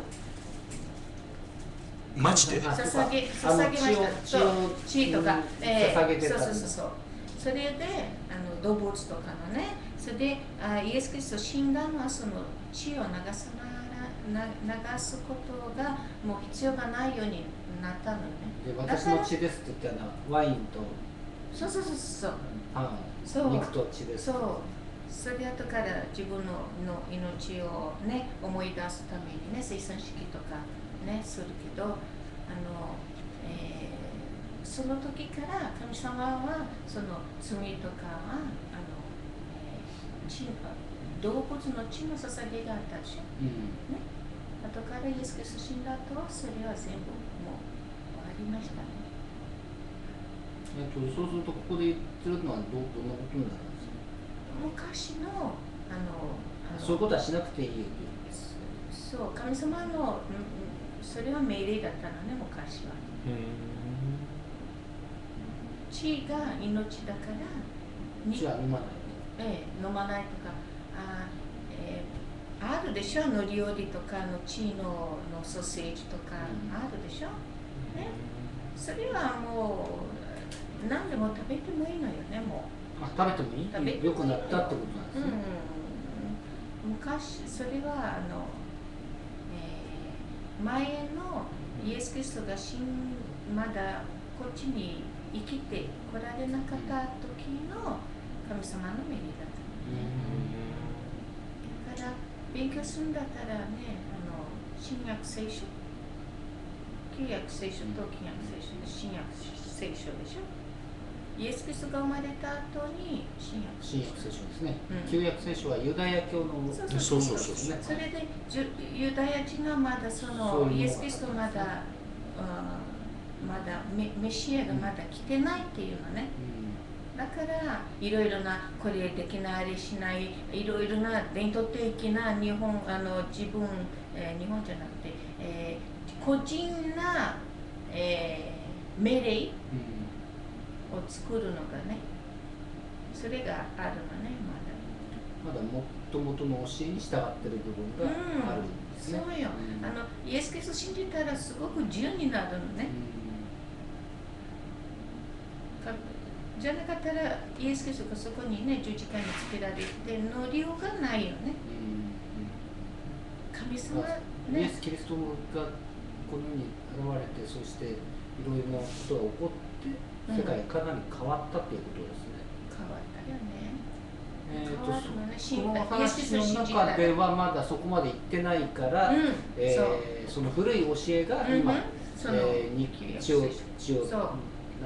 マジで捧げ捧げました。そう、血とか、えー、 捧げてた。 そうそうそうそう。それであの動物とかのね、それであイエス・キリスト死んだのはその血を流さなな流すことがもう必要がないようになったのね。 で私の血ですって言ったらワインとそうそうそうそうパン、 そう肉と血です。 そう。それ後から自分のの命をね思い出すためにね生産式とかねするけどあの、えーその時から神様はその罪とかはあの、えー、血動物の血の捧げがあったでしょ、うんね、後からイエス・キリスト死んだ後はそれは全部もう終わりましたね。 えっと、そうするとここで言ってるのはどどんなことになるんですか。 昔のあのあのそういうことはしなくていいよという。 そう神様の、うん、それは命令だったのね昔は。血が命だから血は飲まない、 ええ、飲まないとかあ、えー、あるでしょの料理とかの血ののソーセージとか、うん、あるでしょ、ね、それはもう何でも食べてもいいのよねもうあ食べてもいい食べてもいいよくなったってことなんですね、 うん、昔それはあの、えー、前のイエス・キリストが死んまだこっちに生きてこられなかった時の神様の命令だったのね。だから勉強するんだったらね、あの新約聖書、旧約聖書と新約聖書で新約聖書でしょ。イエス・キリストが生まれた後に新約聖書ですね、 うん。 旧約聖書はユダヤ教のそうそうそうそうそう。それでユダヤ人がまだそのイエス・キリストまだまだ メ, メシアがまだ来てないっていうのね、うん、だからいろいろなこれできないあれしないいろいろな伝統的な日本あの自分、えー、日本じゃなくて、えー、個人な、えー、命令を作るのがねそれがあるのねまだまだもともとの教えに従ってる部分があるんですね、 うん、そうよ、うん、あのイエス・キリスト信じたらすごく自由になるのね、うんじゃなかったらイエス・キリストがそこにね十字架につけられて乗りようがないよね、うんうん、神様ねイエス・キリストがこの世に現れてそしていろいろなことが起こって世界がかなり変わったということですね、 うん、変わったよね、 えー、と変わるのねその話の中ではまだそこまで行ってないから、うんえー、そ, その古い教えが今、うんえー、に血を血をあの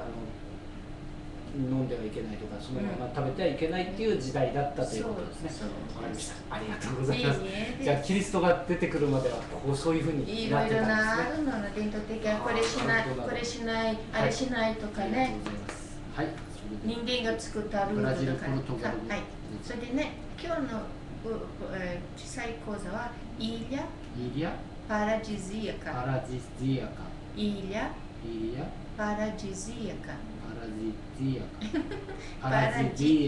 飲んではいけないとかそのまま食べてはいけないっていう時代だったということですね。わかりました。ありがとうございます。じゃあキリストが出てくるまではこうそういうふうになってたんですね。いろいろなあるのの伝統的なこれしないこれしないあれしないとかね。 はい。 人間が作ったルールとか、ね。はい。それでね今日の小さい講座はイリャイリャパラジズアカパラジズアカイリャイリャパラジズアカパラジズアカパラジズ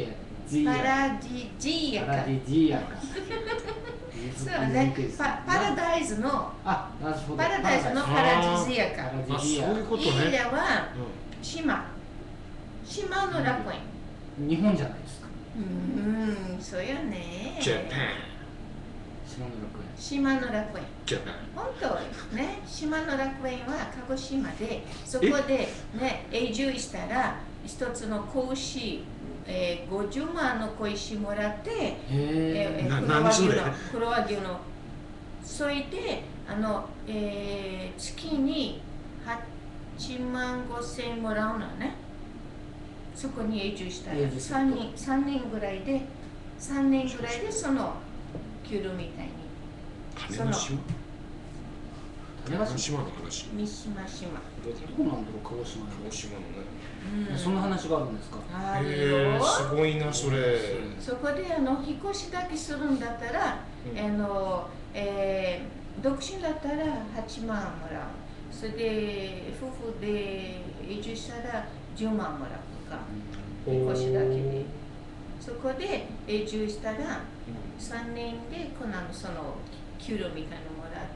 ジパーヤラディジーヤかパラディジーヤかそうねパパラダイズのあ、なるほどパラダイズのパラディジーヤかパラデあ、そうィジーヤいうことイーね。 ヤはう島島の楽園日本じゃないですかうーんそうやねん。ジャパン。 島の楽園島の楽園ジャパン。 本当ね島の楽園は鹿児島でそこでね永住したら一つの子牛、えー、ごじゅうまんの子牛もらってへえー、 な黒和何それ牛の黒和牛のそれであの、えー、月にはちまんごせんもらうのねそこに永住したら永住するとさんにんさんねんぐらいでさんねんぐらいでその給料みたいに羽の島。 種子島羽の島の話。 三島島どうだろどうなんだろう鹿児島う。鹿児島のね。 うんそんな話があるんですかあるへえ、 よすごいなそれ。 そこであの引っ越しだけするんだったら、 うんあのえー、独身だったらはちまんもらう。それで夫婦で移住したらじゅうまんもらうとか、引っ越しだけで。そこで移住したらさんねんでこのその給料みたいなのもらって、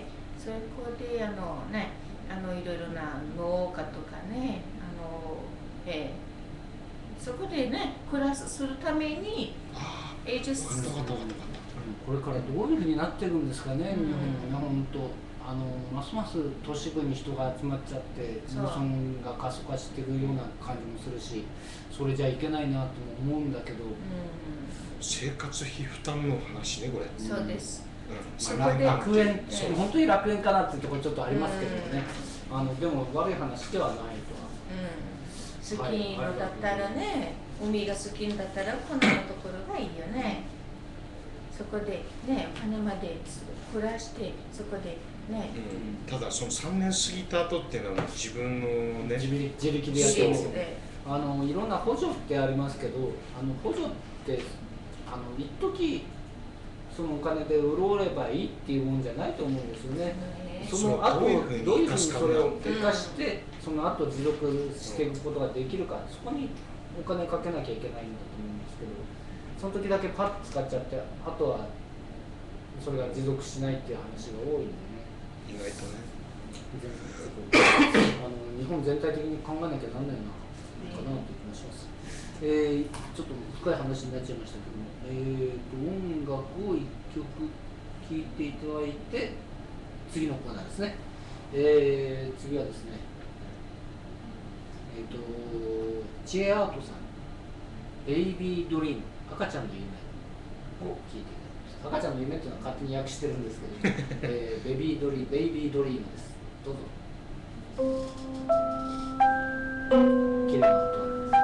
そこであのね、あのいろいろな農家とかね、あの、えーそこでね、暮らすするためにあ永住する。 あ、分かった分かった分かっこれからどういうふうになってるんですかね、 うん日本はね、本当あのますます都市部に人が集まっちゃってそう農村が過疎化していくような感じもするし、それじゃいけないなとも思うんだけど、 うた。生活費負担の話ねこれ。 ん、そうです。 うん。 そまあこで楽園、 ええ本当に楽園かなっていうところちょっとありますけどね、あのでも悪い話ではないとは。 うん、好きのだったらね、海が好きんだったらこんなところがいいよね。そこでね、金まで暮らして、そこでね、 うん、ただそのさんねん過ぎた後っていうのは自分のね自力自力でやっ施て設で、 あのいろんな補助ってありますけど、あの補助ってあの一時そのお金で潤えばいいっていうもんじゃないと思うんですよね。 ねその後そうどういうふうにどういうふうに生かすかそれをなんて生かして、その後持続していくことができるか、そこにお金かけなきゃいけないんだと思うんですけど、その時だけパッと使っちゃって、あとはそれが持続しないっていう話が多いんでね。 意外とね。 あの日本全体的に考えなきゃなんないのかなという気がします。えー、ちょっと深い話になっちゃいましたけども、えー、と音楽をいっきょく聴いていただいて、次のコーナーですね。えー、次はですね、えー、とチエアートさん、ベイビードリーム、赤ちゃんの夢を聴いていただきました。赤ちゃんの夢っていうのは勝手に訳してるんですけど、えー、ベビードリー、ベイビードリームです。どうぞ。綺麗な音なんです。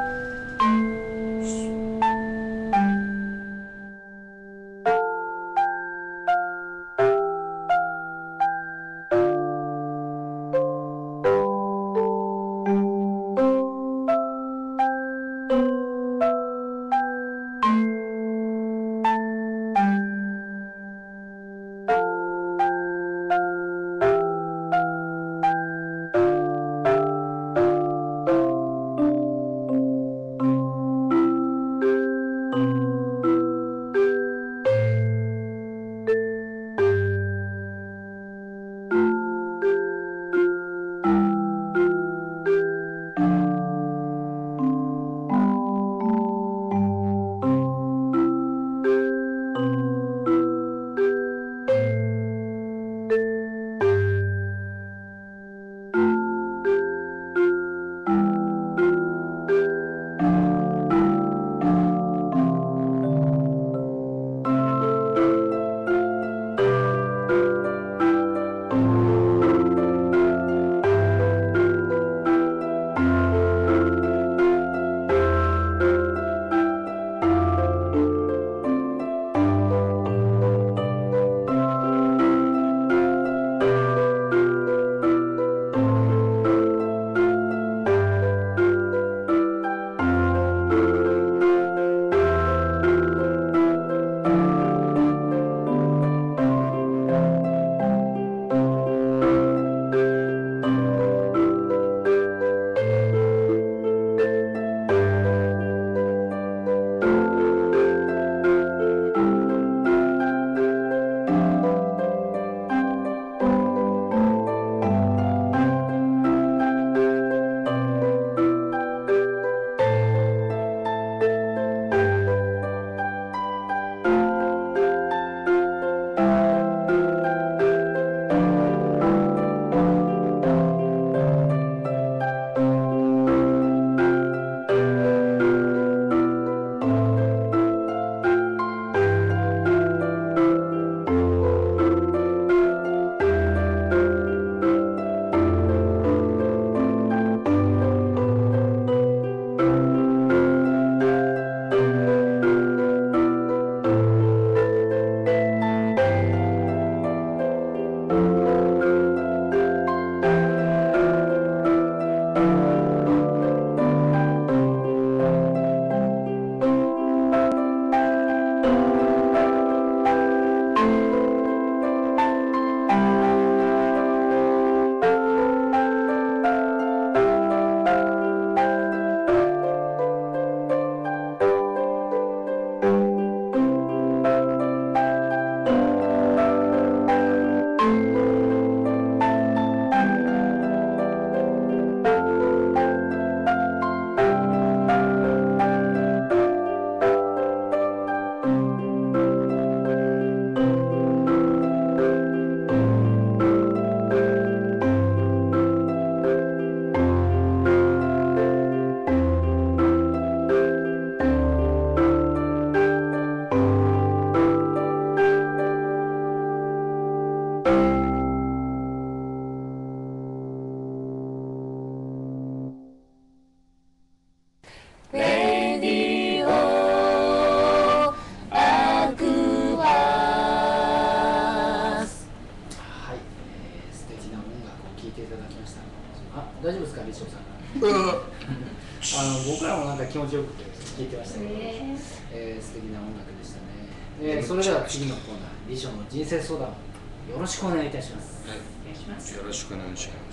大丈夫ですか、リショさんが。あの僕らもなんか気持ちよくて聞いてましたけど、 ねえー、素敵な音楽でしたね。えー、それでは次のコーナー、リショの人生相談、よろしくお願いいたします。 はい、 お願いします。 よろしくお願いします。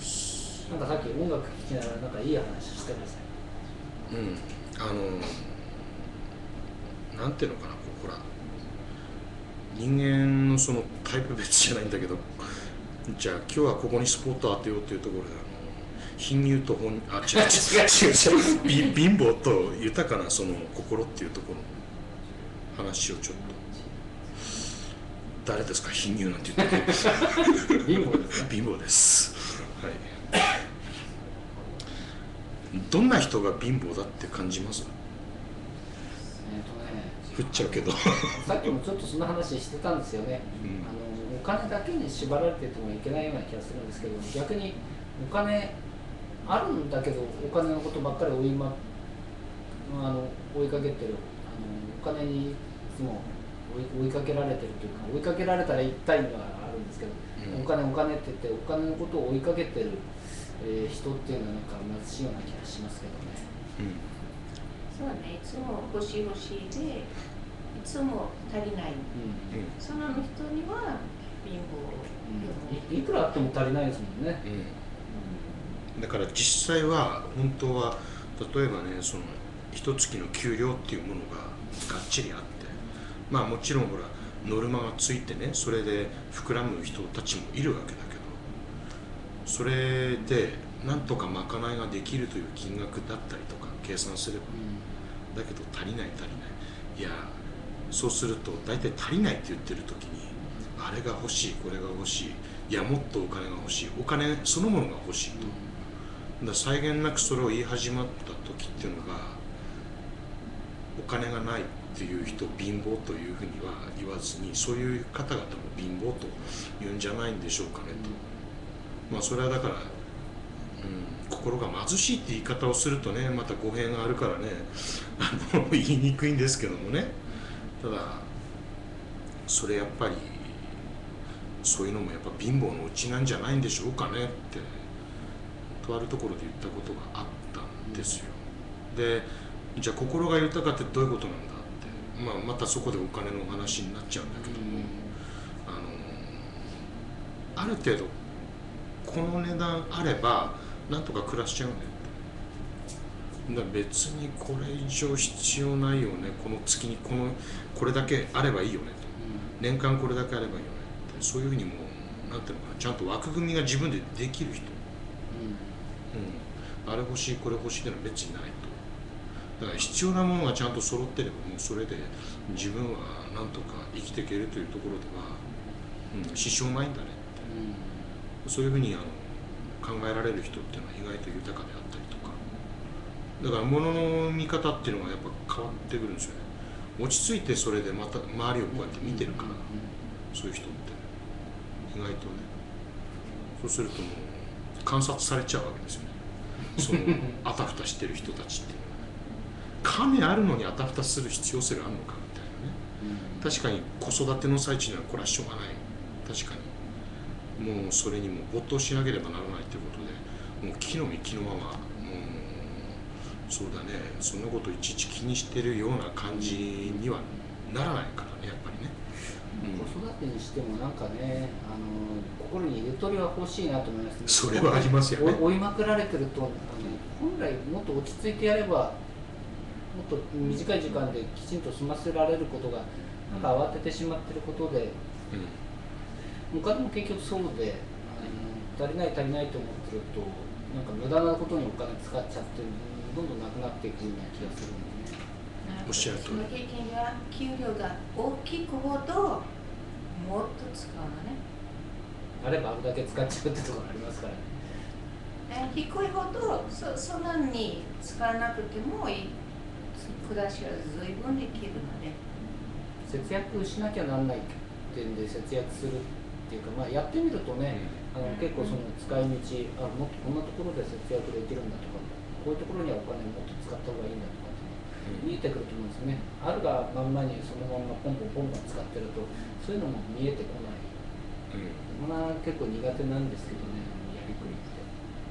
なんかさっき音楽聴きながらなんかいい話してください。 うん、あのなんていうのかな、こうほら人間のそのタイプ別じゃないんだけど、じゃあ今日はここにスポット当てようというところで、あの貧乳と本あ違う違う違う違う貧乏と豊かなその心っていうところの話をちょっと。誰ですか、貧乳なんて言ってる貧乏ですね。 貧乏です。はい。どんな人が貧乏だって感じます？ えっとね、 振っちゃうけどさっきもちょっとその話してたんですよね。 うん、 あのお金だけに縛られててもいけないような気がするんですけど、逆にお金あるんだけどお金のことばっかり追いまあの追いかけてる、あのお金にいつも追い、追いかけられてるというか、追いかけられたら痛いのがあるんですけど、うん、お金お金って言ってお金のことを追いかけてる、えー、人っていうのはなんか貧しいような気がしますけどね。 うん、 そうね、いつも欲しい欲しいで、いつも足りない。うん、その人には貧乏、 うん、い, いくらあっても足りないですもんね。 うん、だから実際は本当は例えばね、その一月の給料っていうものががっちりあって、まあもちろんほらノルマがついてね、それで膨らむ人たちもいるわけだけど、それでなんとか賄いができるという金額だったりとか計算すれば、うん、だけど足りない足りない、いやそうすると大体足りないって言ってる時に、あれが欲しいこれが欲しい、いやもっとお金が欲しい、お金そのものが欲しいと、うん、だ際限なくそれを言い始まった時っていうのが、お金がないっていう人を貧乏というふうには言わずに、そういう方々も貧乏と言うんじゃないんでしょうかねと、うん、まあそれはだから、うん、心が貧しいって言い方をするとね、また語弊があるからねあの言いにくいんですけどもね、ただそれやっぱりそういうのもやっぱ貧乏のうちなんじゃないんでしょうかねってとあるところで言ったことがあったんですよ。で、じゃあ心が豊かってどういうことなんだって、まあ、またそこでお金の話になっちゃうんだけども、あのある程度この値段あればなんとか暮らしちゃうねって、だから別にこれ以上必要ないよね、この月にこのこれだけあればいいよねと、年間これだけあればいいよねって、そういうふうにもうなんていうのかな、ちゃんと枠組みが自分でできる人、うん、あれ欲しいこれ欲しいってのは別にないと。だから必要なものがちゃんと揃ってれば、もうそれで自分はなんとか生きていけるというところでは、うん、支障ないんだねって、うん、そういうふうにあの考えられる人っていうのは意外と豊かであったりとか、だから物の見方っていうのがやっぱ変わってくるんですよね。落ち着いてそれでまた周りをこうやって見てるから、そういう人って意外とね、そうするともう観察されちゃうわけですよね、そのあたふたしてる人たちっていうのは。金あるのにあたふたする必要性があるのかみたいなね、うん、確かに子育ての最中にはこれはしょうがない、確かにもうそれにも没頭しなければならないということで、もう木の実木のまま、もうそうだね、そんなこといちいち気にしてるような感じにはならないからね、やっぱりね、 うん、子育てにしてもなんかね、あの心にゆとりは欲しいなと思いますね。 それはありますよね。 追いまくられてると、あの本来もっと落ち着いてやればもっと短い時間できちんと済ませられることがなんか慌ててしまっていることで、うん、お金も結局そうで、あの足りない足りないと思ってるとなんか無駄なことにお金使っちゃってどんどんなくなっていくような気がするんでね。 おっしゃるとおり。 その経験が給料が大きくほどもっと使うのね。 あればあるだけ使っちゃうってところありますからね。 え低いほど そ, そんなに使わなくてもいい暮らしは随分できるので、 節約しなきゃなんない点で節約するっていうか、まあ、やってみるとね、うん、あの結構その使い道、あもっとこんなところで節約できるんだとか、こういうところにはお金もっと使った方がいいんだとかって見えてくると思うんですよね。あるがまんまにそのままポンポンポンポン使ってるとそういうのも見えてこない、うん、まあ結構苦手なんですけどね、やりくりって。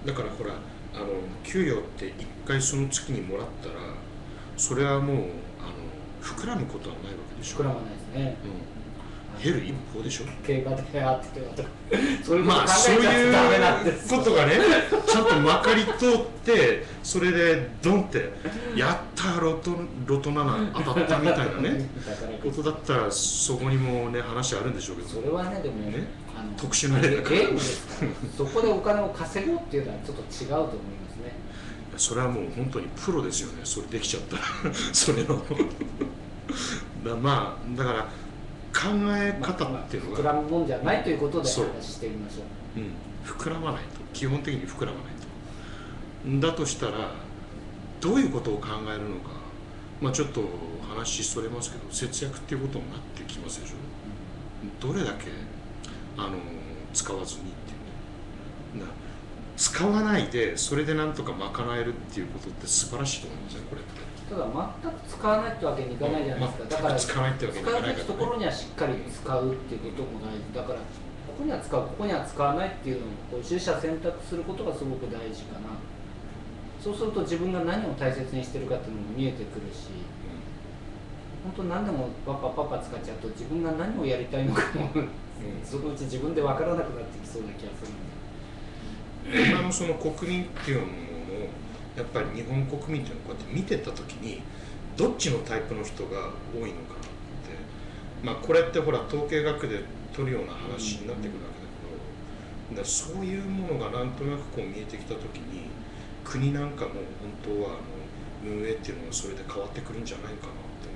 だからほらあの給与って一回その月にもらったらそれはもうあの膨らむことはないわけでしょ。 膨らまないですね、 うん、減る一方でしょ。 経過であっててそういうこと考まあそうえちゃいうダメなんですことがねちゃんとまかり通ってそれでドンってやったロトロトなな当たったみたいなねことだったらそこにもね話あるんでしょうけど、 それはねでもねあの特殊な例だからゲームですからそこでお金を稼ごうっていうのはちょっと違うと思いますね。 それはもう本当にプロですよね、それできちゃったらそれのだまあだから考え方っていうのが、 まあまあ膨らむもんじゃないということで話そうしてみましょう。 うん、膨らまないと、基本的に膨らまないと。だとしたらどういうことを考えるのか、まあちょっと話それますけど節約っていうことになってきますでしょ、うん、どれだけあの使わずにっていうな、使わないでそれでなんとか賄えるっていうことって素晴らしいと思いますね、これって。 ただ全く使わないってわけにいかないじゃないですか、だから使わないってわけにいかないから、ね、 使うべきところにはしっかり使うっていうことも大事だから、ここには使うここには使わないっていうのをこう取捨選択することがすごく大事かな。そうすると自分が何を大切にしてるかっていうのも見えてくるし、本当何でもパパパパ使っちゃうと自分が何をやりたいのかも、うん、そのうち自分で分からなくなってきそうな気がするんで、 今のその国民っていうのをやっぱり日本国民っていうのをこうやって見てた時にどっちのタイプの人が多いのかなって、まあこれってほら統計学で取るような話になってくるわけだけど、だからそういうものがなんとなくこう見えてきた時に国なんかも本当はあの運営っていうのがそれで変わってくるんじゃないかなって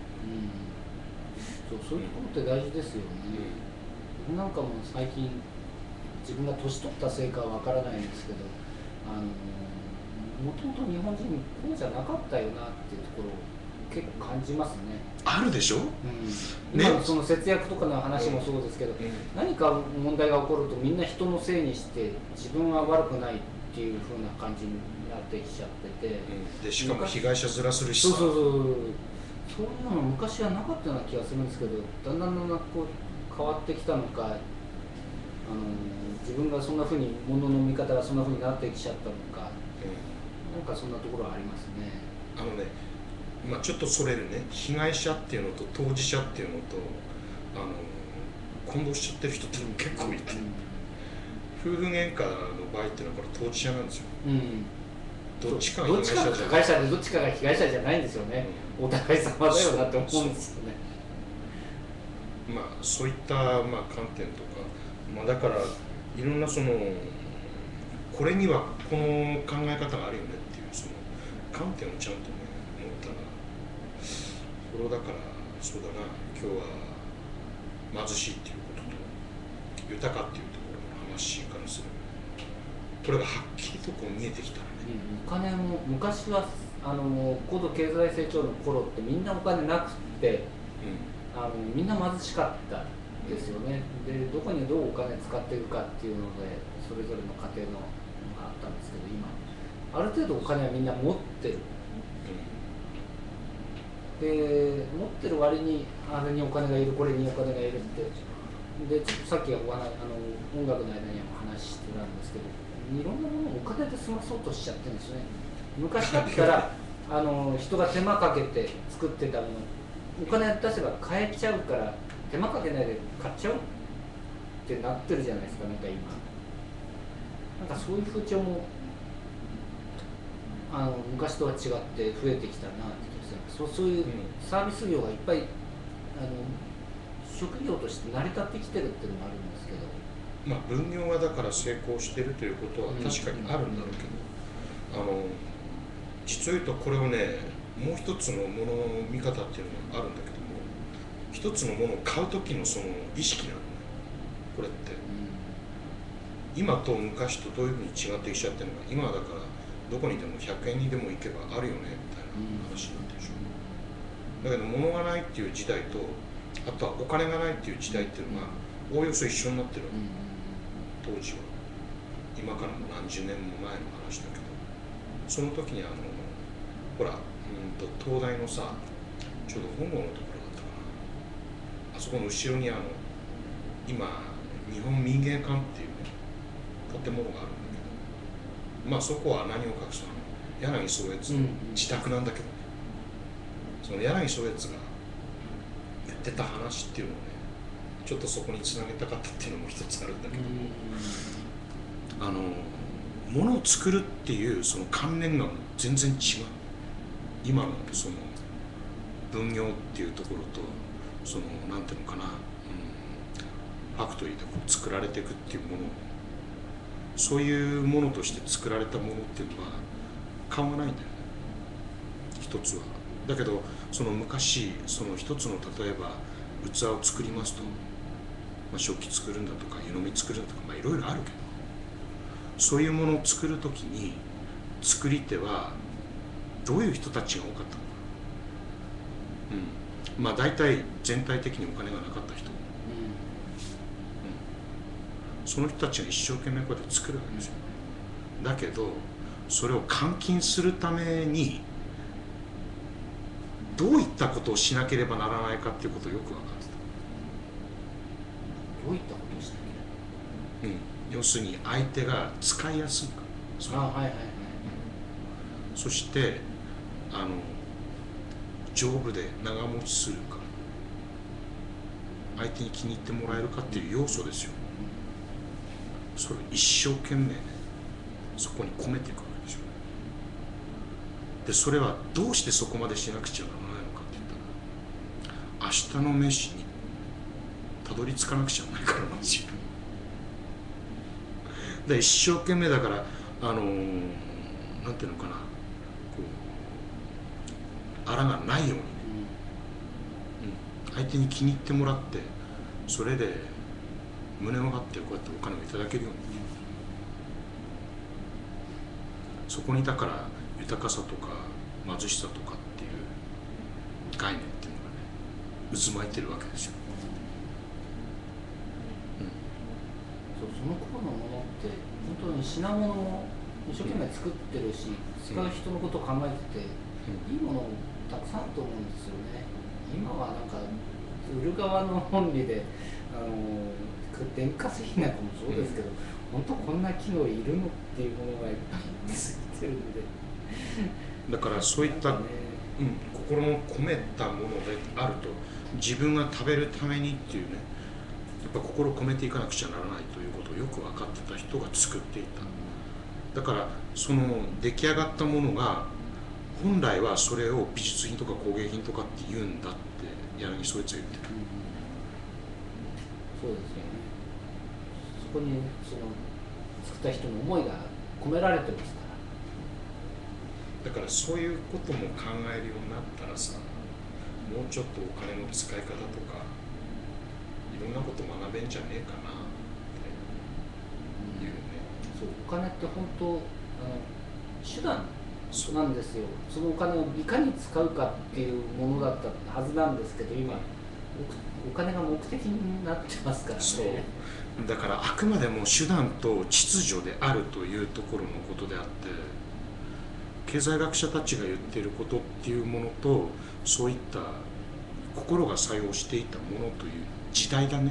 うん、そう、そういうところって大事ですよね。僕なんかも最近自分が年取ったせいかはわからないんですけど、あのもともと日本人こうじゃなかったよなっていうところを結構感じますね。 あるでしょ、 うん、ね、今その節約とかの話もそうですけど、うん、何か問題が起こるとみんな人のせいにして自分は悪くないっていう風な感じになってきちゃってて、 うん、でしかも被害者面するしさ、 そうそうそう、そういうのが昔はなかったような気がするんですけど、だんだんだんだんこう変わってきたのか、あの自分がそんな風に物の見方がそんな風になってきちゃったのか、うん、なんかそんなところはありますね。 あのね、まあ、ちょっとそれるね、被害者っていうのと当事者っていうのとあの混同しちゃってる人って結構いて、うん、夫婦喧嘩の場合っていうのはこれ当事者なんですよ、うん、どっちかが被害者じゃない、どっちかが加害者でどっちかが被害者じゃないんですよね、うん、お互い様だよなって思うんですよね。 まあそういった、まあ、観点とか、まあ、だからいろんなそのこれにはこの考え方があるよねっていうその観点をちゃんとね持ったら、それをだからそうだな、今日は貧しいっていうことと豊かっていうところの話からする、これがはっきりとこう見えてきたらね、 お金も昔はあの高度経済成長の頃ってみんなお金なくって、うん、あのみんな貧しかったですよね、うん、でどこにどうお金使っていくかっていうのでそれぞれの家庭のがあったんですけど、今ある程度お金はみんな持ってる、うん、で持ってる割にあれにお金がいるこれにお金がいるって、でちょっとさっきお話あの音楽の間にも話してたんですけど、いろんなものをお金で済まそうとしちゃってるんですよね。昔だったらあの人が手間かけて作ってたものお金出せば買えちゃうから手間かけないで買っちゃうってなってるじゃないですか。なんか今なんかそういう風潮もあの昔とは違って増えてきたなって気がする。そう、そういうサービス業がいっぱいあの職業として成り立ってきてるっていうのもあるんですけど、 まあ分業がだから成功してるということは確かにあるんだろうけど、あの実を言うとこれをね、もう一つのものの見方っていうのがあるんだけども、一つのものを買う時のその意識なのね、これって、うん、今と昔とどういうふうに違ってきちゃってるのか、今はだからどこにでもひゃくえんにでも行けばあるよねみたいな話になってるでしょ、うん、だけど物がないっていう時代と、あとはお金がないっていう時代っていうのがおおよそ一緒になってるわけ、うん、当時は今からも何十年も前の話だけど、その時にあのほら、うんと東大のさ、ちょうど本郷のところだったかな、あそこの後ろにあの今日本民芸館っていうね建物があるんだけど、 まあそこは何を隠すの柳宗悦の自宅なんだけどね、その柳宗悦が言ってた話っていうのをねちょっとそこにつなげたかったっていうのも一つあるんだけど、あの物を作るっていうその観念が全然違う。今のその分業っていうところとそのなんていうのかな、うん、ファクトリーでこう作られていくっていうもの、そういうものとして作られたものっていうのは変わらないんだよね、一つは。だけどその昔その一つの例えば器を作りますと、まあ、食器作るんだとか湯飲み作るんだとか、まあいろいろあるけど、そういうものを作るときに作り手はどういう人たちが多かったのか、うん、まあ大体全体的にお金がなかった人、うんうん、その人たちが一生懸命こうやって作るわけですよ。だけどそれを換金するためにどういったことをしなければならないかっていうことをよく分かってた。 どういったことをしなければ、 うん、要するに相手が使いやすいか、 あ、はいはいはい、 そしてあの丈夫で長持ちするか、相手に気に入ってもらえるかっていう要素ですよ。それを一生懸命ねそこに込めていくわけですよ。でそれはどうしてそこまでしなくちゃならないのかって言ったら、明日の飯にたどり着かなくちゃならないからなんですよ。で一生懸命だからあのー、なんていうのかな、こうあらがないようにね、うん、相手に気に入ってもらって、それで胸を張ってこうやってお金をいただけるように、そこにだから豊かさとか貧しさとかっていう概念っていうのがね渦巻いてるわけですよ。 そう、その頃のものって本当に品物も一生懸命作ってるし、使う人のことを考えてて、うん、いいものたくさんあると思うんですよね。今はなんか売る側の本理であの電化製品なんかもそうですけど、うん、本当こんな機能いるのっていうものがいっぱいついてるんで、 だからそういった、ね、うん、心の込めたものであると、自分が食べるためにっていうね、やっぱ心を込めていかなくちゃならないということをよく分かってた人が作っていた。だからその出来上がったものが本来はそれを美術品とか工芸品とかって言うんだって柳宗悦は言ってる、うん、 そうですよね。そこにその作った人の思いが込められてますから。 だからそういうことも考えるようになったらさ、もうちょっとお金の使い方とかいろんなこと学べんじゃねえかなっていうね、 うん、そう、お金って本当あの手段なんですよ。そのお金をいかに使うかっていうものだったはずなんですけど、今お金が目的になってますからね。 そうだからあくまでも手段と秩序であるというところのことであって、経済学者たちが言っていることっていうものとそういった心が作用していたものという時代だね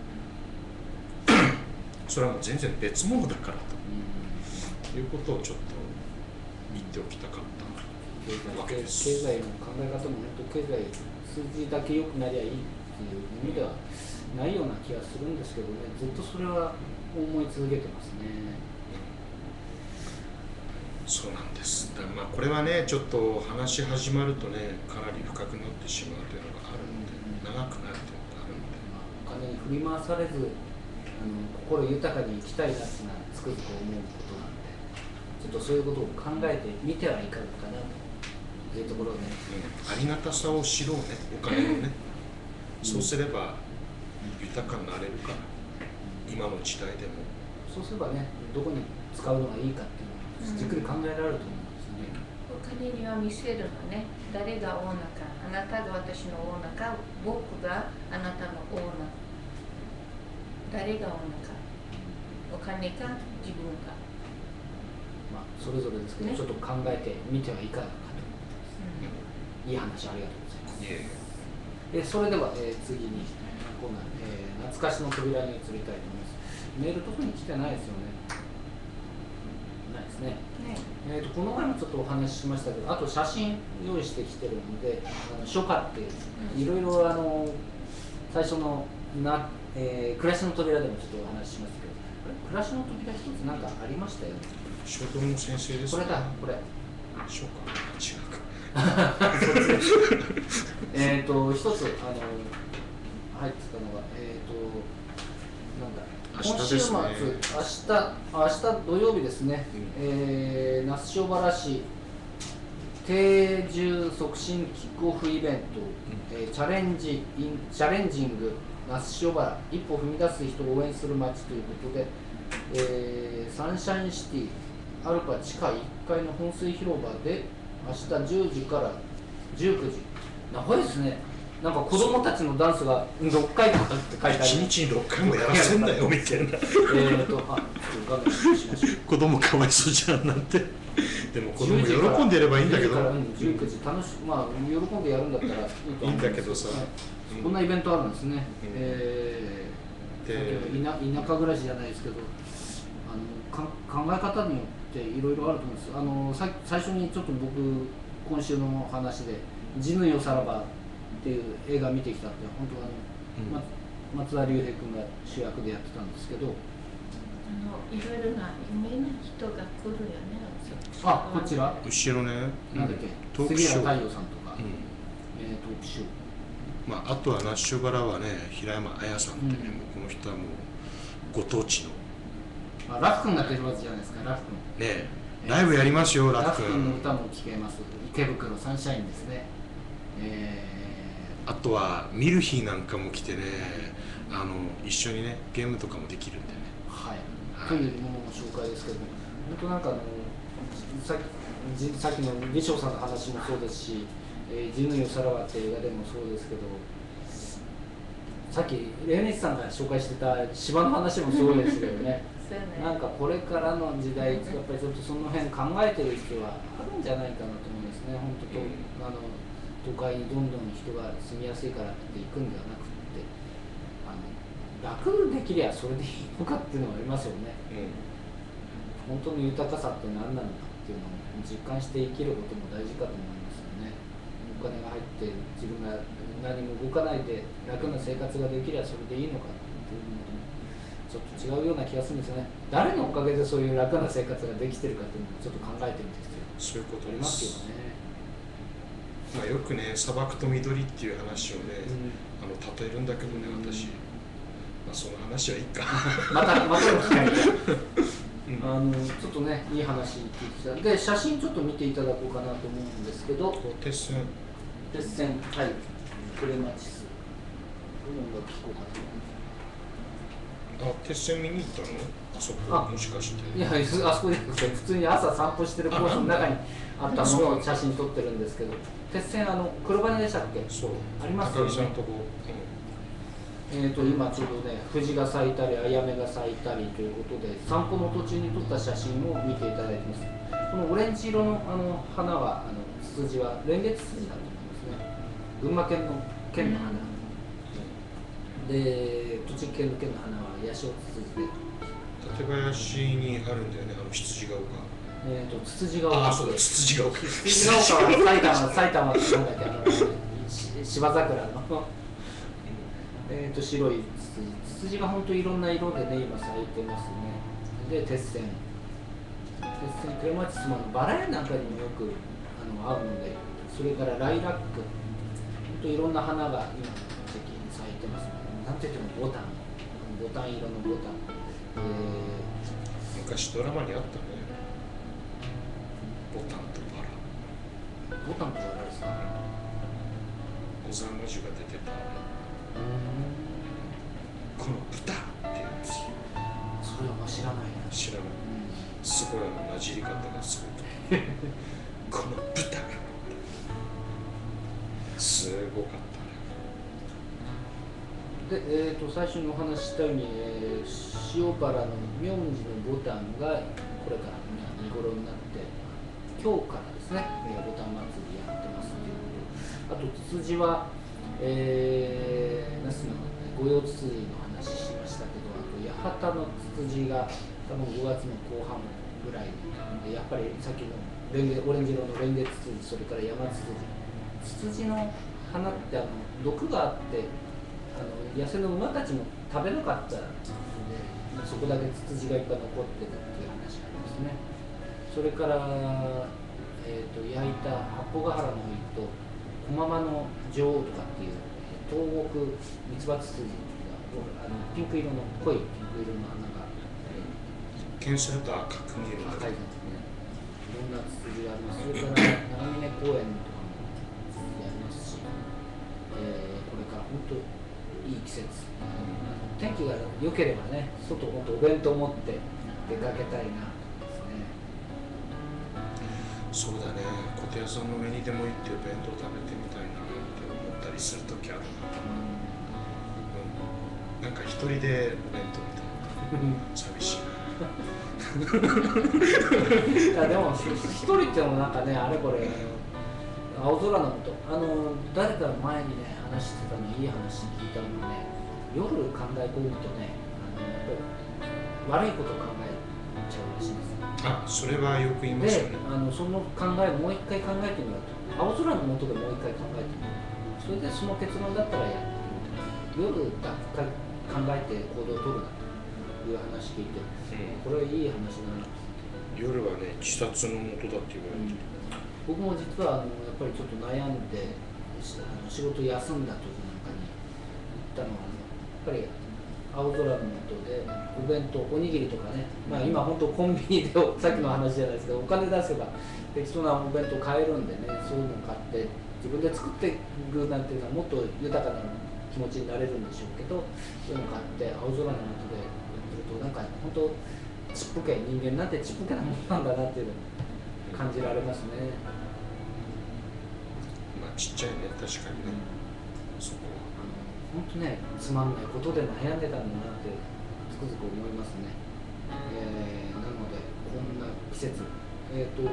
それはもう全然別物だからということをちょっと言っておきたかったわけです。 経済の考え方も本当経済数字だけ良くなりゃいいっていう意味ではないような気がするんですけどね、ずっとそれは思い続けてますね。 そうなんです。だまあこれはねちょっと話し始まるとねかなり深くなってしまうというのがあるので、長くなるというのがあるので、 まあ、お金に振り回されずあの心豊かに生きたいなっていうのはつくづく思うことなんで、ちょっとそういうことを考えてみてはいかがかなというところで、ね、 うん、ありがたさを知ろうね、お金のね、うん、そうすれば豊かになれるから、今の時代でもそうすればね、どこに使うのがいいかっていうのをじっくり考えられると思うんですね。 お金には見せるのね、誰がオーナーか、あなたが私のオーナーか、僕があなたのオーナー、誰がオーナーか、お金か自分か、 まあそれぞれですけど、ね、ちょっと考えてみてはいかがかと思います、うん、いい話ありがとうございます。えそれでは、えー、次にコーナー、えー、懐かしの扉に移りたいと思います。メール特に来てないですよね。 ないですね。 ねえー、とこの前もちょっとお話ししましたけど、あと写真用意してきてるので、あの初夏っていろいろあの最初のな、えー、暮らしの扉でもちょっとお話ししますけど、あれ暮らしの扉一つなんかありましたよね。 書道の先生ですか。 これだ、これ。 書か違うか。 えっと一つあの入ってたのがえっ、ー、となんだ。 明今週末、 日ですね。 明日、明日土曜日ですね、 うんえー、那須塩原市定住促進キックオフイベント、うんえー、チャレンジインチャレンジング那須塩原一歩踏み出す人を応援する街ということで、えー、サンシャインシティアルパ地下いっかいの噴水広場で明日じゅうじからじゅうくじ、長いですね。なんか子供たちのダンスがろっかいとかって書いてある。 一日にろっかいもやらせんなよみたいな。 えーと、あ、ちょっと画面しましょう。 子供かわいそうじゃんなんて。でも子供喜んでればいいんだけど。 じゅうくじ楽しまあ喜んでやるんだったらいいと思うんですけど。 いいんだけどさ。 うん、こんなイベントあるんですね。うん、えー、で田田舎暮らしじゃないですけど、あのか考え方によっていろいろあると思うんです。あのさ最初にちょっと僕今週の話で「地の世さらば」っていう映画見てきたって本当はあの、うん、松田龍平君が主役でやってたんですけど、 あのいろいろな有名な人が来るよね。 あ、こちら後ろね、 なんだっけ、 トークショー、 杉浦太陽さんとか、 うんえー、トークショー、 まあ、あとは那須塩原はね平山綾さんってね、うん、もうこの人はもうご当地の、 まあ、ラフ君が出るわけじゃないですか。ラフ君ねえライブやりますよ。ラフ君ラフ君の歌も聴けます。池袋サンシャインですね。えー、あとはミルヒーなんかも来てね、あの一緒にねゲームとかもできるんでね。 はい、はい、というものの紹介ですけど、本当なんかあのさっきさっきの美少さんの話もそうですし、えー、ジヌヨサラワって映画でもそうですけど、さっきレオネスさんが紹介してた島の話もそうですけどね。なんかこれからの時代、やっぱりちょっとその辺考えてる必要はあるんじゃないかなと思うんですね。本当とあの都会にどんどん人が住みやすいからって行くんではなくて、あの楽できりゃそれでいいのかっていうのがありますよね。うん、本当の豊かさって何なのかっていうのを実感して生きることも大事かと思いますよね。お金が入って自分が何も動かないで楽な生活ができりゃそれでいいのかっていうのとちょっと違うような気がするんですよね。誰のおかげでそういう楽な生活ができてるかっていうのをちょっと考えてみてそういうことありますけどね。 まあよくね砂漠と緑っていう話をね、うん、あの例えるんだけどね、うん、私、まあその話はいいか。 またまたの機会で。うん、あのちょっとねいい話聞いてきたで写真ちょっと見ていただこうかなと思うんですけど、 鉄線鉄線はいクレマチス音楽聴こうかなと思います。 あ、鉄線見に行ったの？あそこもしかして。 いや、あそこで普通に朝散歩してるコースの中にあったものを写真撮ってるんですけど、鉄線あの黒羽でしたっけ？そう。ありますよね。 高木さんとこ。 うん、えっと今ちょうどね藤が咲いたりあやめが咲いたりということで散歩の途中に撮った写真を見ていただいてます。このオレンジ色のあの花はあのツツジはレンゲツツジだと思いますね。群馬県の県の花。で栃木県の県の花はヤシオツツジで。 館林にあるんだよね、あの羊ヶ丘。 えっとツツジヶ丘。 あ、そうだ、ツツジヶ丘。 ツツジヶ丘は埼玉埼玉ってなんだっけあの芝桜のえっと白いツツジ。ツツジが本当いろんな色でね今咲いてますね。で鉄線。鉄線クレマチスもバラ園なんかにもよくあの合うので、それからライラック。本当いろんな花が今の時期に咲いてますね。なんて言ってもボタン、ボタン色のボタン。えー、 昔ドラマにあったね。ボタンとバラ。 ボタンとバラですか。 小沢真珠が出てた。この豚って言うんですよ。 それは知らないな。 知らない。すごいあのなじり方がすごい。この豚が。すごかった。 で、えー、と最初にお話ししたように、えー、塩原の名字のボタンがこれから見頃になって今日からですね、ボタン祭りやってますということ。あとツツジは、えー、那須の御用ツツジの話しましたけど、あと八幡のツツジが多分ごがつの後半ぐらいで、やっぱりさっきのレンゲオレンジ色のレンゲツツジ、それから山ツツジ、ツツジの花ってあの毒があってあの野生の馬たちも食べなかったので、そこだけツツジがいっぱい残ってるっていう話がありますね。それから、えー、と焼いた八方ヶ原の井と小ママの女王とかっていう東国ミツバツツジがあのピンク色の濃いピンク色の花が、えー、 一見すると赤く見えるんだ赤いけど、 ですね。いろんなツツジがあります。それから長峰公園とかもツツジありますし、えー、これから本当いい季節、天気が良ければね、外本当お弁当持って出かけたいなですね。 そうだね、小手屋さんの上にでも行ってお弁当食べてみたいなって思ったりするときあるな、うん、なんか一人でお弁当みたいな寂しいな。 いやでも一人ってもなんかね、あれこれ青空のことあの誰か前にね話してたの、いい話聞いたのがね、夜考え込むとね、あのやっぱり悪いことを考えちゃうらしいんです。 あ、それはよく言いますよね。 で、あのその考えをもう一回考えてみようと、青空の下でもう一回考えてみよう、それでその結論だったらやってみる、夜だけ考えて行動を取るなという話聞いて、うん、これはいい話だな。 夜はね、自殺の元だって言われてる、 うん、僕も実はあのやっぱりちょっと悩んであの仕事を休んだ時なんかに行ったのは、やっぱり青空の下でお弁当、おにぎりとかね、まあ、今本当コンビニでさっきの話じゃないですけど、お金出せば適当なお弁当買えるんでね、そういうのを買って自分で作っていくなんていうのはもっと豊かな気持ちになれるんでしょうけど、そういうのを買って青空の下でやってると、なんか本当ちっぽけ、人間なんてちっぽけなもんなんだなっていうのを感じられますね。 まあちっちゃいね、確かにね、うん、そこは本当ね、つまんないことで悩んでたんだなってつくづく思いますね。えー、なのでこんな季節、えーと、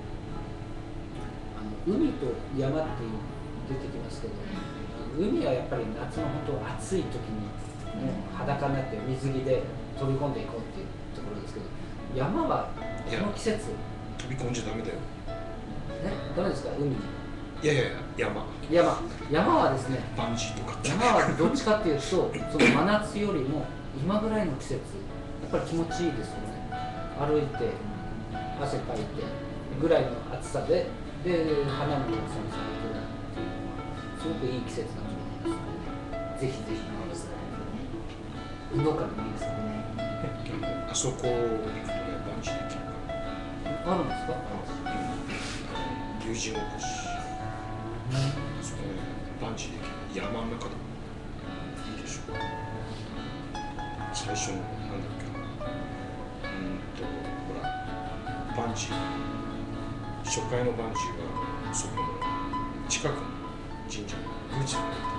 あの海と山っていう出てきますけど、海はやっぱり夏の本当暑い時にもう裸になって水着で飛び込んでいこうっていうところですけど、山はこの季節飛び込んじゃダメだよ。 ね、ダメですか、海に。 いやいやいや、山山山はですね、 バンジーとかって山はどっちかっていうと、その真夏よりも今ぐらいの季節、やっぱり気持ちいいですよね。歩いて、汗かいてぐらいの暑さで、で、花もたくさん咲いてるっていうのは、すごくいい季節だと思います。ぜひぜひ。運動会もいいですね。 あそこ行くとね、バンジーできるから。 あるんですか？ 友人大橋。そこね、バンジーできる。山の中でもいいでしょう。最初のなんだっけ、うんとほらバンジー、初回のバンジーはそこの近くの神社の宮司がやってて、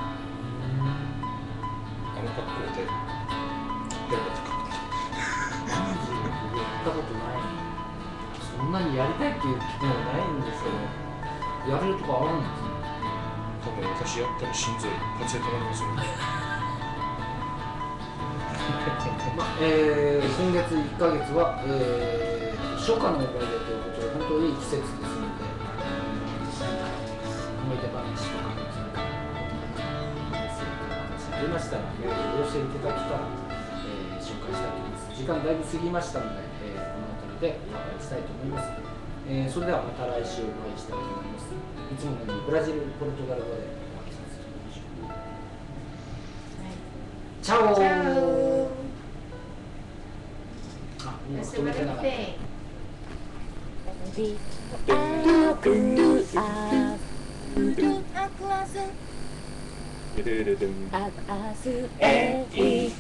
あの格好でやるやつか。 バンジー僕やったことない。そんなにやりたいっていう気もないんですけど、やれるとこあるんですね。 多分私やったら心臓一発で止まりますよね。 まあえー、今月いっかげつは、えー、初夏の思い出ということで、本当にいい季節ですので、思い出話とか、ありましたら、えー、お寄せいただけたら、えー、紹介したいと思います。時間だいぶ過ぎましたので、えー、この辺りでお別れしたいと思います。えー、それではまた来週お会いしたいと思います。いつものようにブラジル、ポルトガル語でお会いさせていただきましょう。 はい、 チャオー。 チャオ。 あ、今 Hace 止めてなかった。 bastante. Ag-asu, e, i,